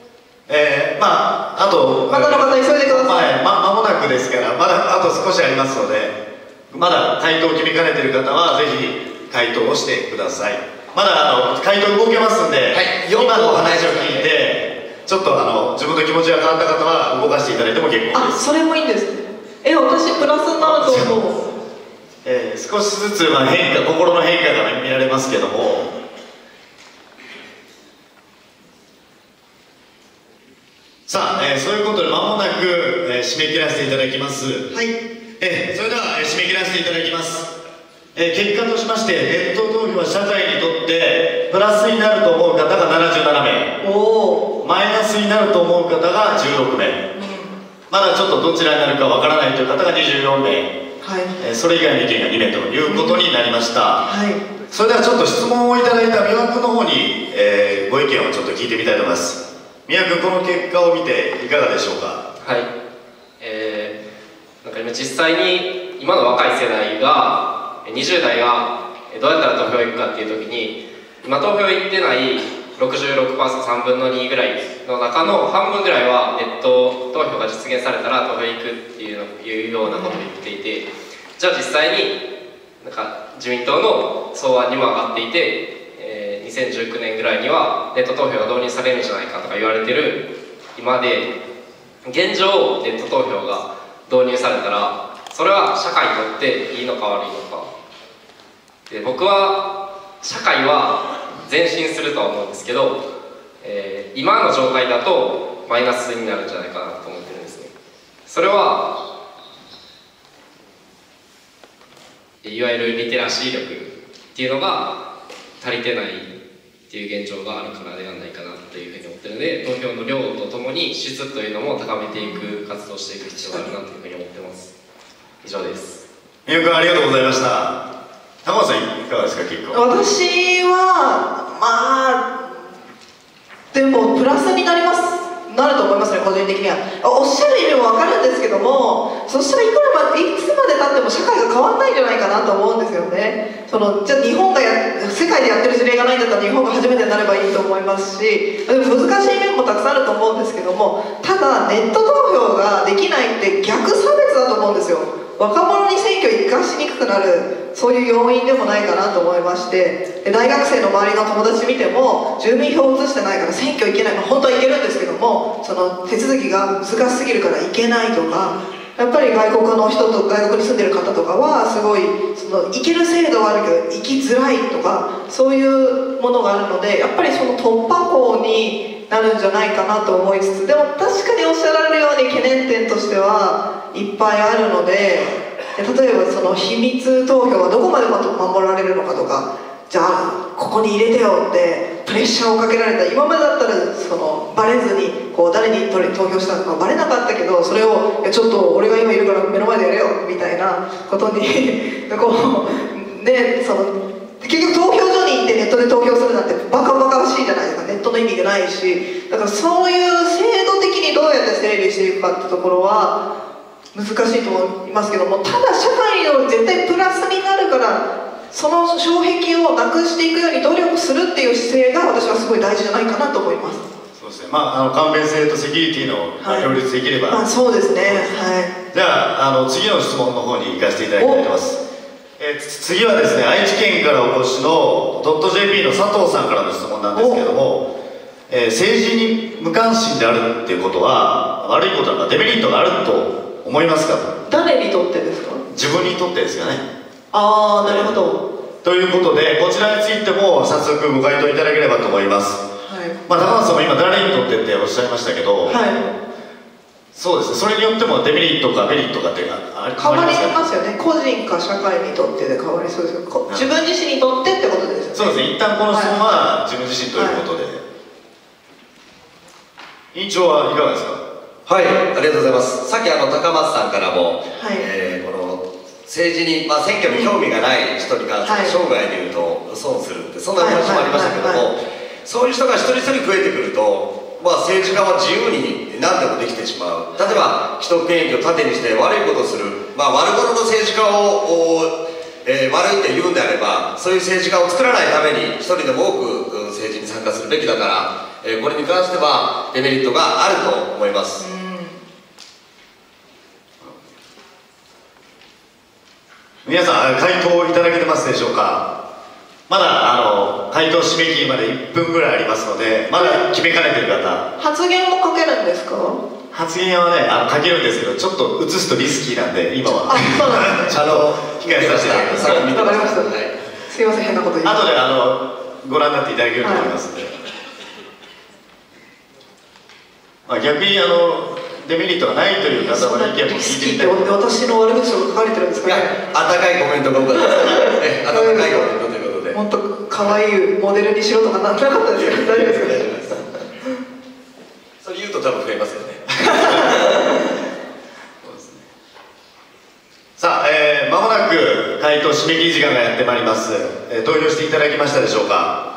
あと
まだの方急いでください。
間もなくですから、まだあと少しありますので、まだ回答を決めかねている方はぜひ回答をしてください。まだ回答動けますんで、今のお話を聞いてちょっと自分の気持ちが変わった方は動かしていただいても結構です。
それもいいんですね。私プラスになると思う。
少しずつ心の変化が見られますけども、さあ、そういうことで間もなく、締め切らせていただきます。はい。それでは、締め切らせていただきます。結果としましてネット投票は社会にとってプラスになると思う方が77名、マイナスになると思う方が16名、まだちょっとどちらになるかわからないという方が24名、それ以外の意見が2名ということになりました。それではちょっと質問をいただいた三輪君の方に、ご意見をちょっと聞いてみたいと思います。三輪君、この結果を見ていかがでしょうか？
はい、なんか今実際に今の若い世代が20代がどうやったら投票行くかっていう時に、今投票行ってない 66%3 分の2ぐらいの中の半分ぐらいはネット投票が実現されたら投票行くっていうようなことを言っていて、じゃあ実際になんか自民党の草案にも上がっていて、2019年ぐらいにはネット投票が導入されるんじゃないかとか言われてる今で、現状ネット投票が導入されたらそれは社会にとっていいのか悪いのかで、僕は社会は前進するとは思うんですけど、今の状態だとマイナスになるんじゃないかなと思ってるんですね。それはいわゆるリテラシー力っていうのが足りてないっていう現状があるからではないかなというふうに思ってるので、投票の量とともに質というのも高めていく活動をしていく必要があるなというふうに思ってます。以上です。
三輪君、ありがとうございました。玉川さん、いかがですか？結構
私はでもプラスになると思いますね、個人的には。おっしゃる意味も分かるんですけども、そしたらいつまでたっても社会が変わんないんじゃないかなと思うんですよね。じゃあ日本が世界でやってる事例がないんだったら日本が初めてになればいいと思いますし、でも難しい面もたくさんあると思うんですけども、ただネット投票ができないって逆差別だと思うんですよ。若者に選挙に生かしにくくなる、そういう要因でもないかなと思いまして、大学生の周りの友達見ても住民票を移してないから選挙行けない、本当は行けるんですけども、その手続きが難しすぎるから行けないとか、やっぱり外国の人と外国に住んでる方とかはすごい行ける制度はあるけど行きづらいとか、そういうものがあるので、やっぱりその突破口になるんじゃないかなと思いつつ、でも確かにおっしゃられるように懸念点としてはいっぱいあるので、例えばその秘密投票はどこまで守られるのかとか、じゃあここに入れてよってプレッシャーをかけられた、今までだったらそのババレずにこう誰に投票したのかバレなかったけど、それをいやちょっと俺が今いるから目の前でやれよみたいなことにこうね、結局投票所に行ってネットで投票するなんてバカバカらしいじゃないですか。ネットの意味がないし、だからそういう制度的にどうやって整理していくかってところは難しいと思いますけども、ただ社会の絶対プラスになるからその障壁をなくしていくように努力するっていう姿勢が私はすごい大事じゃないかなと思います。
そうですね、簡便性とセキュリティの両立できれば、
そうですね、はい。
じゃあ次の質問の方に行かせていただきたいと思います。次はですね、愛知県からお越しの .jp の佐藤さんからの質問なんですけども、政治に無関心であるっていうことは悪いことなのかデメリットがあると思いますか？
誰にとってですか？
自分にとってですよね。
ああ、なるほど。
ということでこちらについても早速ご回答いただければと思います。はい。高松さんも今誰にとってっておっしゃいましたけど、はい。そうですね、それによってもデメリットかメリットかっていうのは
変わりますよね。個人か社会にとってで変わりそうですけど、自分自身にとってってことですよね。
そうですね、一旦この質問は自分自身ということで、委員長はいかがですか？
はい、ありがとうございます。さっき高松さんからも、この政治に、選挙に興味がない人に関して生涯でいうと損するってそんな話もありましたけども、そういう人が一人一人増えてくると、政治家は自由に何でもできてしまう。例えば既得権益を盾にして悪いことをする、悪者の政治家を悪いって言うんであれば、そういう政治家を作らないために一人でも多く政治に参加するべきだから、これに関してはデメリットがあると思います。
皆さん回答いただけてますでしょうか？まだ回答締め切りまで1分ぐらいありますので、まだ決めかねてる方。
発言も書けるんですか？
発言はね書けるんですけど、ちょっと映すとリスキーなんで今は
そうなんですね。
控えさせていただきます。
わかりました。すいません、変なこと言って。
後でご覧になっていただけると思いますので、逆にデメリットがないという方の意見も聞いてみたい。
私の悪口を書かれてるんですかね。
温かいコメントが多かったです。温かいコメントということで。
もっと可愛いモデルにしろとかなかったですか？大丈夫ですか？
それ言うと多分増えますよね。
さあ、間もなく回答締め切り時間がやってまいります。投票していただきましたでしょうか？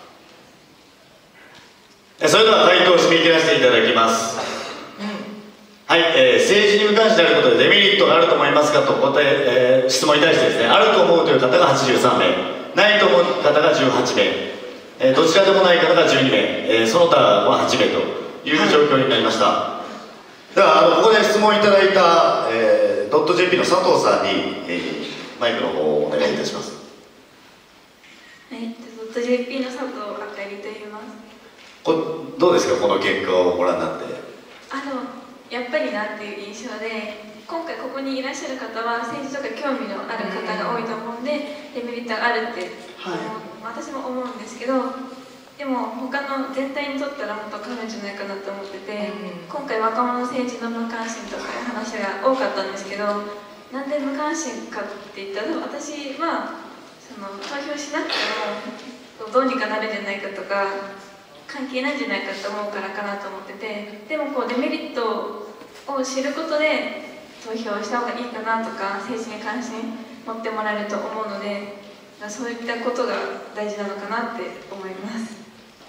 それでは回答を締め切らせていただきます。はい、政治に無関心であることでデメリットがあると思いますかと質問に対してですね、あると思うという方が83名、ないと思う方が18名、どちらでもない方が12名、その他は8名という状況になりました。ではここで質問いただいた、.jp の佐藤さんに、マイクの方をお願いいたします。
はい、.jp の佐藤あかりと言います。
どうですか、この結果をご覧になって。
やっぱりなっていう印象で、今回ここにいらっしゃる方は政治とか興味のある方が多いと思うんで、デメリットがあるって、私も思うんですけど、でも他の全体にとったらもっと変わるんじゃないかなと思ってて、今回若者政治の無関心とかいう話が多かったんですけど、なんで無関心かって言ったら、私は投票しなくてもどうにかなるんじゃないかとか関係ないんじゃないかと思うからかなと思ってて、でもデメリットを知ることで投票した方がいいかなとか、政治に関心持ってもらえると思うので、そういったことが大事なのかなって思います。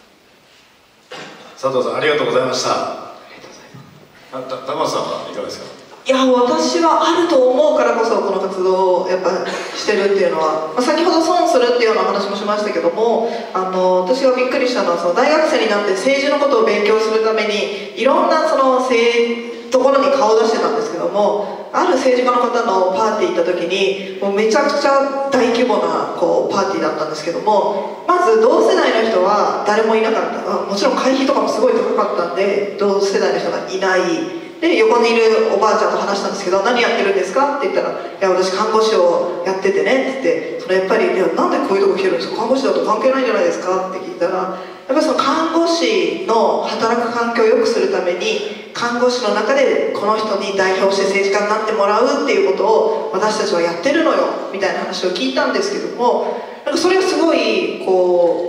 佐藤さん、ありがとうございました。高松さんはいかがですか？
いや、私はあると思うからこそこの活動をやっぱしてるっていうのは、先ほど損するっていうような話もしましたけども、私がびっくりしたのは大学生になって政治のことを勉強するためにいろんなところに顔を出してたんですけども、ある政治家の方のパーティー行った時にもうめちゃくちゃ大規模なパーティーだったんですけども、まず同世代の人は誰もいなかった。もちろん会費とかもすごい高かったんで同世代の人がいない。で横にいるおばあちゃんと話したんですけど、何やってるんですかって言ったら、いや私看護師をやっててねって言って、やっぱりなんでこういうとこ来てるんですか、看護師だと関係ないんじゃないですかって聞いたら、やっぱり看護師の働く環境を良くするために看護師の中でこの人に代表して政治家になってもらうっていうことを私たちはやってるのよみたいな話を聞いたんですけども、それがすごい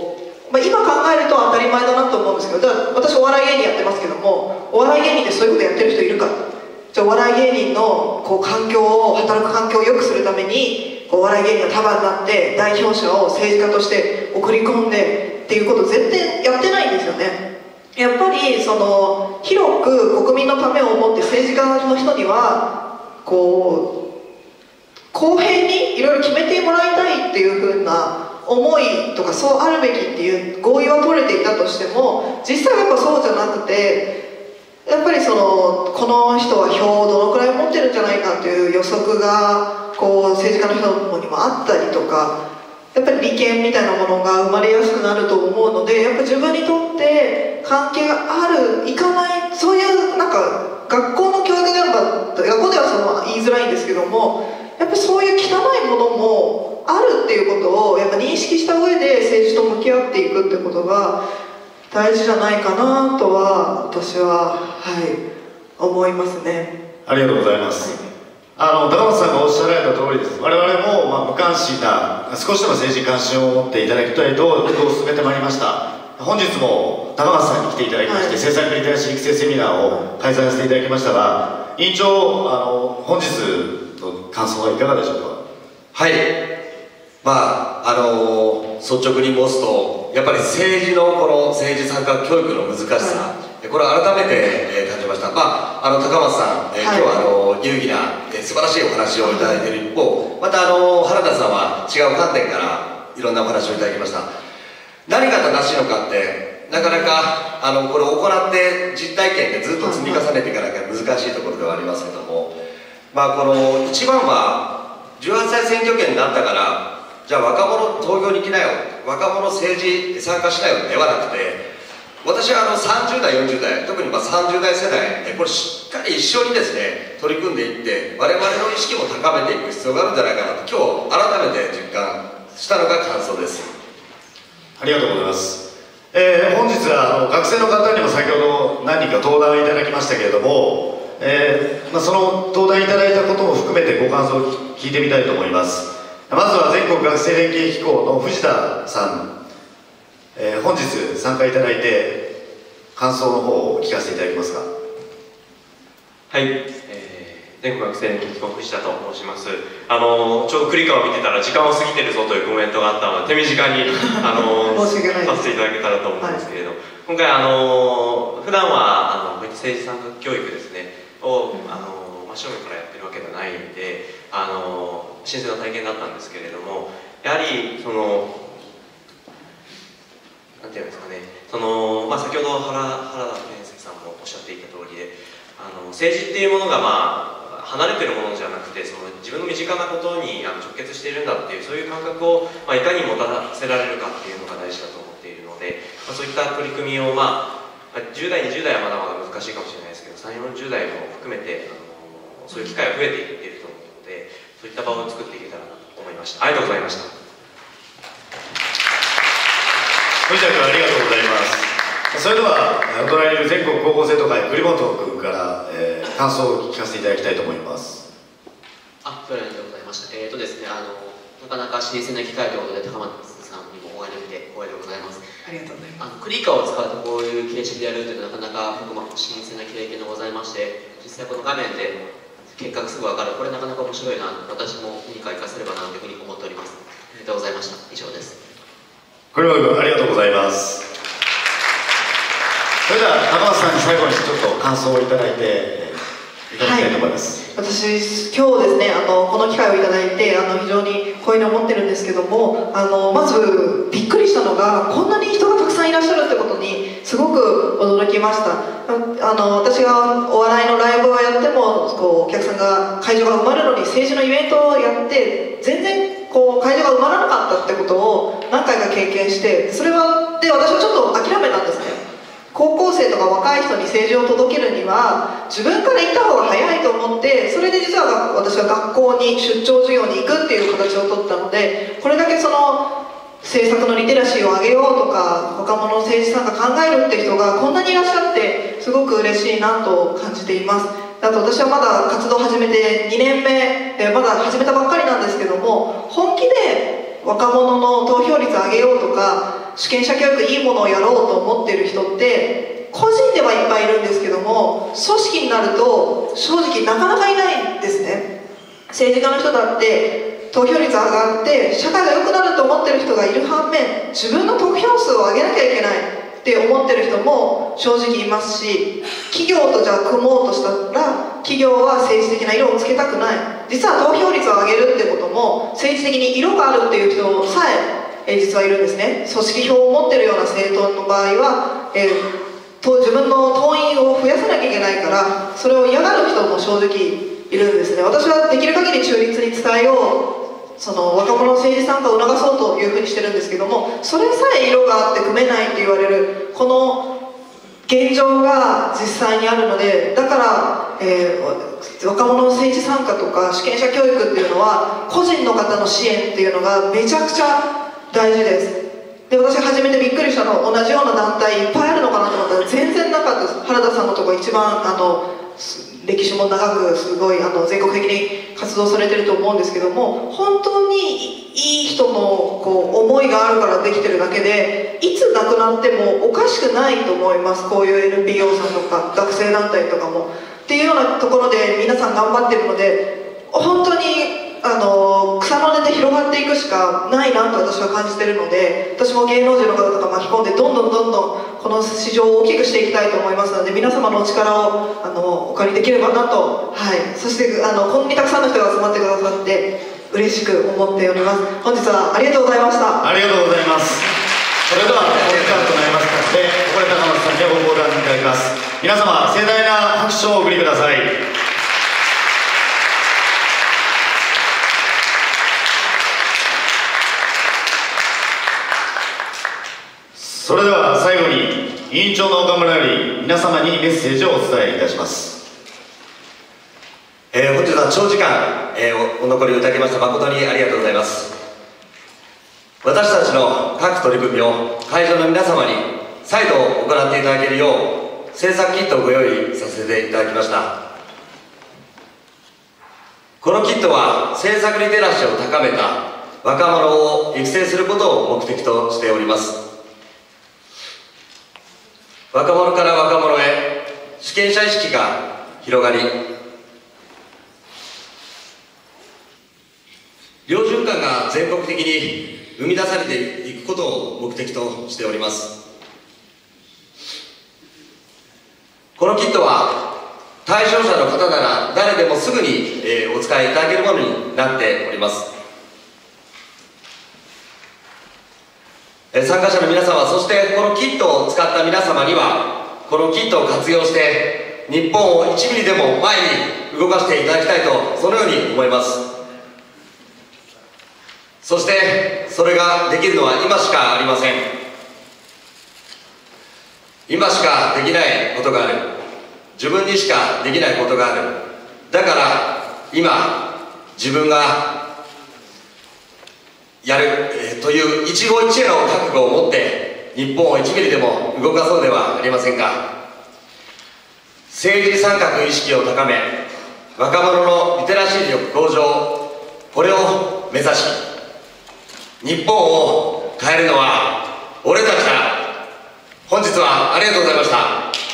今考えると当たり前だなと思うんですけど、だから私お笑い芸人やってますけども、お笑い芸人でそういうことやってる人いるか、じゃあお笑い芸人のこう環境を、働く環境を良くするためにこうお笑い芸人が束になって代表者を政治家として送り込んでっていうこと絶対やってないんですよね。やっぱりその広く国民のためを思って政治家の人にはこう公平にいろいろ決めてもらいたいっていうふうな思いとか、そうあるべきっていう合意は取れていたとしても、実際はやっぱそうじゃなくて、やっぱりそのこの人は票をどのくらい持ってるんじゃないかという予測がこう政治家の人にもあったりとか、やっぱり利権みたいなものが生まれやすくなると思うので、やっぱ自分にとって関係がある、いかない、そういうなんか学校の教育現場、学校ではその言いづらいんですけども、やっぱりそういう汚いものもあるっていうことをやっぱ認識した上で政治と向き合っていくってことが大事じゃないかなとは私は、思いますね。
ありがとうございます。高松さんがおっしゃられた通りです。我々も無関心な、少しでも政治に関心を持っていただきたいと運動を進めてまいりました。本日も高松さんに来ていただきまして、政策リテラシー育成セミナーを開催させていただきましたが、委員長、本日の感想はいかがでしょうか。
はい、率直に申すと、やっぱり政治のこの政治参加教育の難しさ、これを改めて感じました。高松さん、今日は有意義な素晴らしいお話をいただいている一方、また原田さんは違う観点からいろんなお話をいただきました。何が正しいのかってなかなかこれを行って実体験でずっと積み重ねていかなきゃ難しいところではありますけども、この一番は18歳選挙権になったからじゃあ若者投票に来なよ、若者政治参加しなよではなくて、私は30代40代、特に30代世代これしっかり一緒にですね取り組んでいって我々の意識も高めていく必要があるんじゃないかなと今日改めて実感したのが感想です。
ありがとうございます。本日は学生の方にも先ほど何人か登壇いただきましたけれども、その登壇いただいたことも含めてご感想を聞いてみたいと思います。まずは全国学生連携機構の藤田さん、本日参加いただいて感想の方を聞かせていただけますか。
はい、全国学生連携機構藤田と申します。ちょうど栗川を見てたら時間を過ぎてるぞというコメントがあったので手短にさせていただけたらと思うんですけれど、今回普段は政治参画教育ですねを真正面からやってるわけではないんで新鮮な体験だったんですけれども、やはりなんていうんですかね、先ほど原田先生さんもおっしゃっていた通りで政治っていうものが離れてるものじゃなくて自分の身近なことに直結しているんだっていう、そういう感覚をいかに持たせられるかっていうのが大事だと思っているので、そういった取り組みを10代20代はまだまだ難しいかもしれないですけど30、40代も含めてそういう機会が増えていっていると思うので、そういった場を作っていけたらなと思いました。ありがとうございました。
藤田君ありがとうございます。それではお隣にいる全国高校生徒会栗本君から、感想を聞かせていただきたいと思います。
それでございました。ですね、なかなか新鮮な機会ということで高松さんにもお会いできて光栄でございます。
ありがとうございます。
クリカを使ってこういう形式でやるというのはなかなか僕も新鮮な経験でございまして、実際この画面で結果がすぐ分かる、これなかなか面白いな、私も何か活かせればなというふうに思っております。ありがとうございました。以上です。
栗本君ありがとうございます。それでは高松さんに最後にちょっと感想をいただいていただきたいと思います。
私今日ですねこの機会をいただいて非常に光栄に思ってるんですけども、まずびっくりしたのがこんなに人がたくさんいらっしゃるってことにすごく驚きました。私がお笑いのライブをやってもお客さんが会場が埋まるのに政治のイベントをやって全然会場が埋まらなかったってことを何回か経験して、それで私はちょっと諦めたんですね。高校生とか若い人に政治を届けるには自分から行った方が早いと思って、それで実は私は学校に出張授業に行くっていう形をとったので、これだけ政策のリテラシーを上げようとか若者の政治参加考えるって人がこんなにいらっしゃってすごく嬉しいなと感じています。あと私はまだ活動を始めて2年目でまだ始めたばっかりなんですけども、本気で若者の投票率を上げようとか主権者教育いいものをやろうと思っている人って個人ではいっぱいいるんですけども、組織になると正直なかなかいないんですね。政治家の人だって投票率上がって社会が良くなると思ってる人がいる反面、自分の得票数を上げなきゃいけないって思ってる人も正直いますし、企業とじゃあ組もうとしたら企業は政治的な色をつけたくない、実は投票率を上げるってことも政治的に色があるっていう人さえ実はいるんですね。組織票を持ってるような政党の場合は、自分の党員を増やさなきゃいけないから、それを嫌がる人も正直いるんですね。私はできる限り中立に伝えよう、その若者の政治参加を促そうというふうにしてるんですけども、それさえ色があって組めないって言われるこの現状が実際にあるので、だから、若者の政治参加とか主権者教育っていうのは個人の方の支援っていうのがめちゃくちゃ大事です。で、私初めてびっくりしたのは同じような団体いっぱいあるのかなと思ったら全然なかったです。原田さんのところ一番歴史も長くすごい全国的に活動されてると思うんですけども、本当にいい人の思いがあるからできてるだけで、いつ亡くなってもおかしくないと思います。こういう NPO さんとか学生団体とかもっていうようなところで皆さん頑張ってるので、本当に草の根で広がっていくしかないなと私は感じてるので、私も芸能人の方とか巻き込んでどんどんこの市場を大きくしていきたいと思いますので、皆様のお力をお借りできればなと、そしてこんなにたくさんの人が集まってくださって嬉しく思っております。本日はありがとうございました。
ありがとうございます。それではお時間となりましたので、ここで高松さんにご講談いただきます。皆様盛大な拍手をお送りください。それでは最後に委員長の岡村より皆様にメッセージをお伝えいたします。
本日は長時間、お残りいただきまして誠にありがとうございます。私たちの各取り組みを会場の皆様に再度行っていただけるよう制作キットをご用意させていただきました。このキットは制作リテラシーを高めた若者を育成することを目的としております。若者から若者へ主権者意識が広がり、良循環が全国的に生み出されていくことを目的としております。このキットは対象者の方なら誰でもすぐにお使いいただけるものになっております。参加者の皆様、そしてこのキットを使った皆様にはこのキットを活用して日本を1ミリでも前に動かしていただきたいと、そのように思います。そしてそれができるのは今しかありません。今しかできないことがある。自分にしかできないことがある。だから今自分がやる、という一期一会の覚悟を持って日本を1ミリでも動かそうではありませんか。政治参画意識を高め、若者のリテラシー力向上、これを目指し日本を変えるのは俺たちだ。本日はありがとうございました。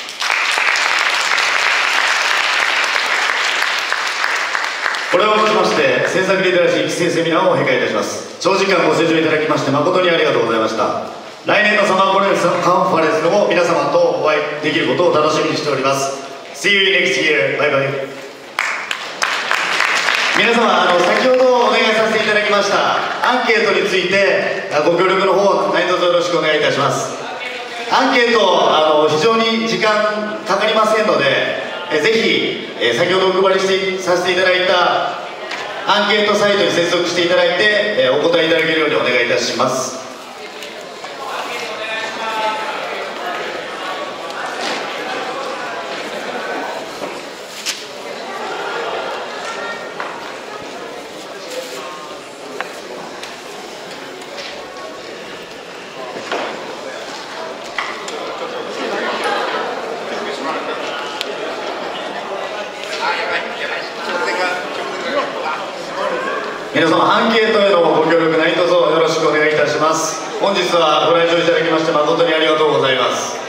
これをもちまして制作リテラシー育成セミナーを閉会いたします。長時間ご清聴いただきまして誠にありがとうございました。来年のサマーカンファレンスでも皆様とお会いできることを楽しみにしております。 See you next year. バイバイ。皆様先ほどお願いさせていただきましたアンケートについてご協力の方何卒よろしくお願いいたします。アンケート非常に時間かかりませんので、ぜひ先ほどお配りさせていただいたアンケートサイトに接続していただいてお答えいただけるようにお願いいたします。皆様アンケートへのご協力何卒よろしくお願いいたします。 本日はご来場いただきまして誠にありがとうございます。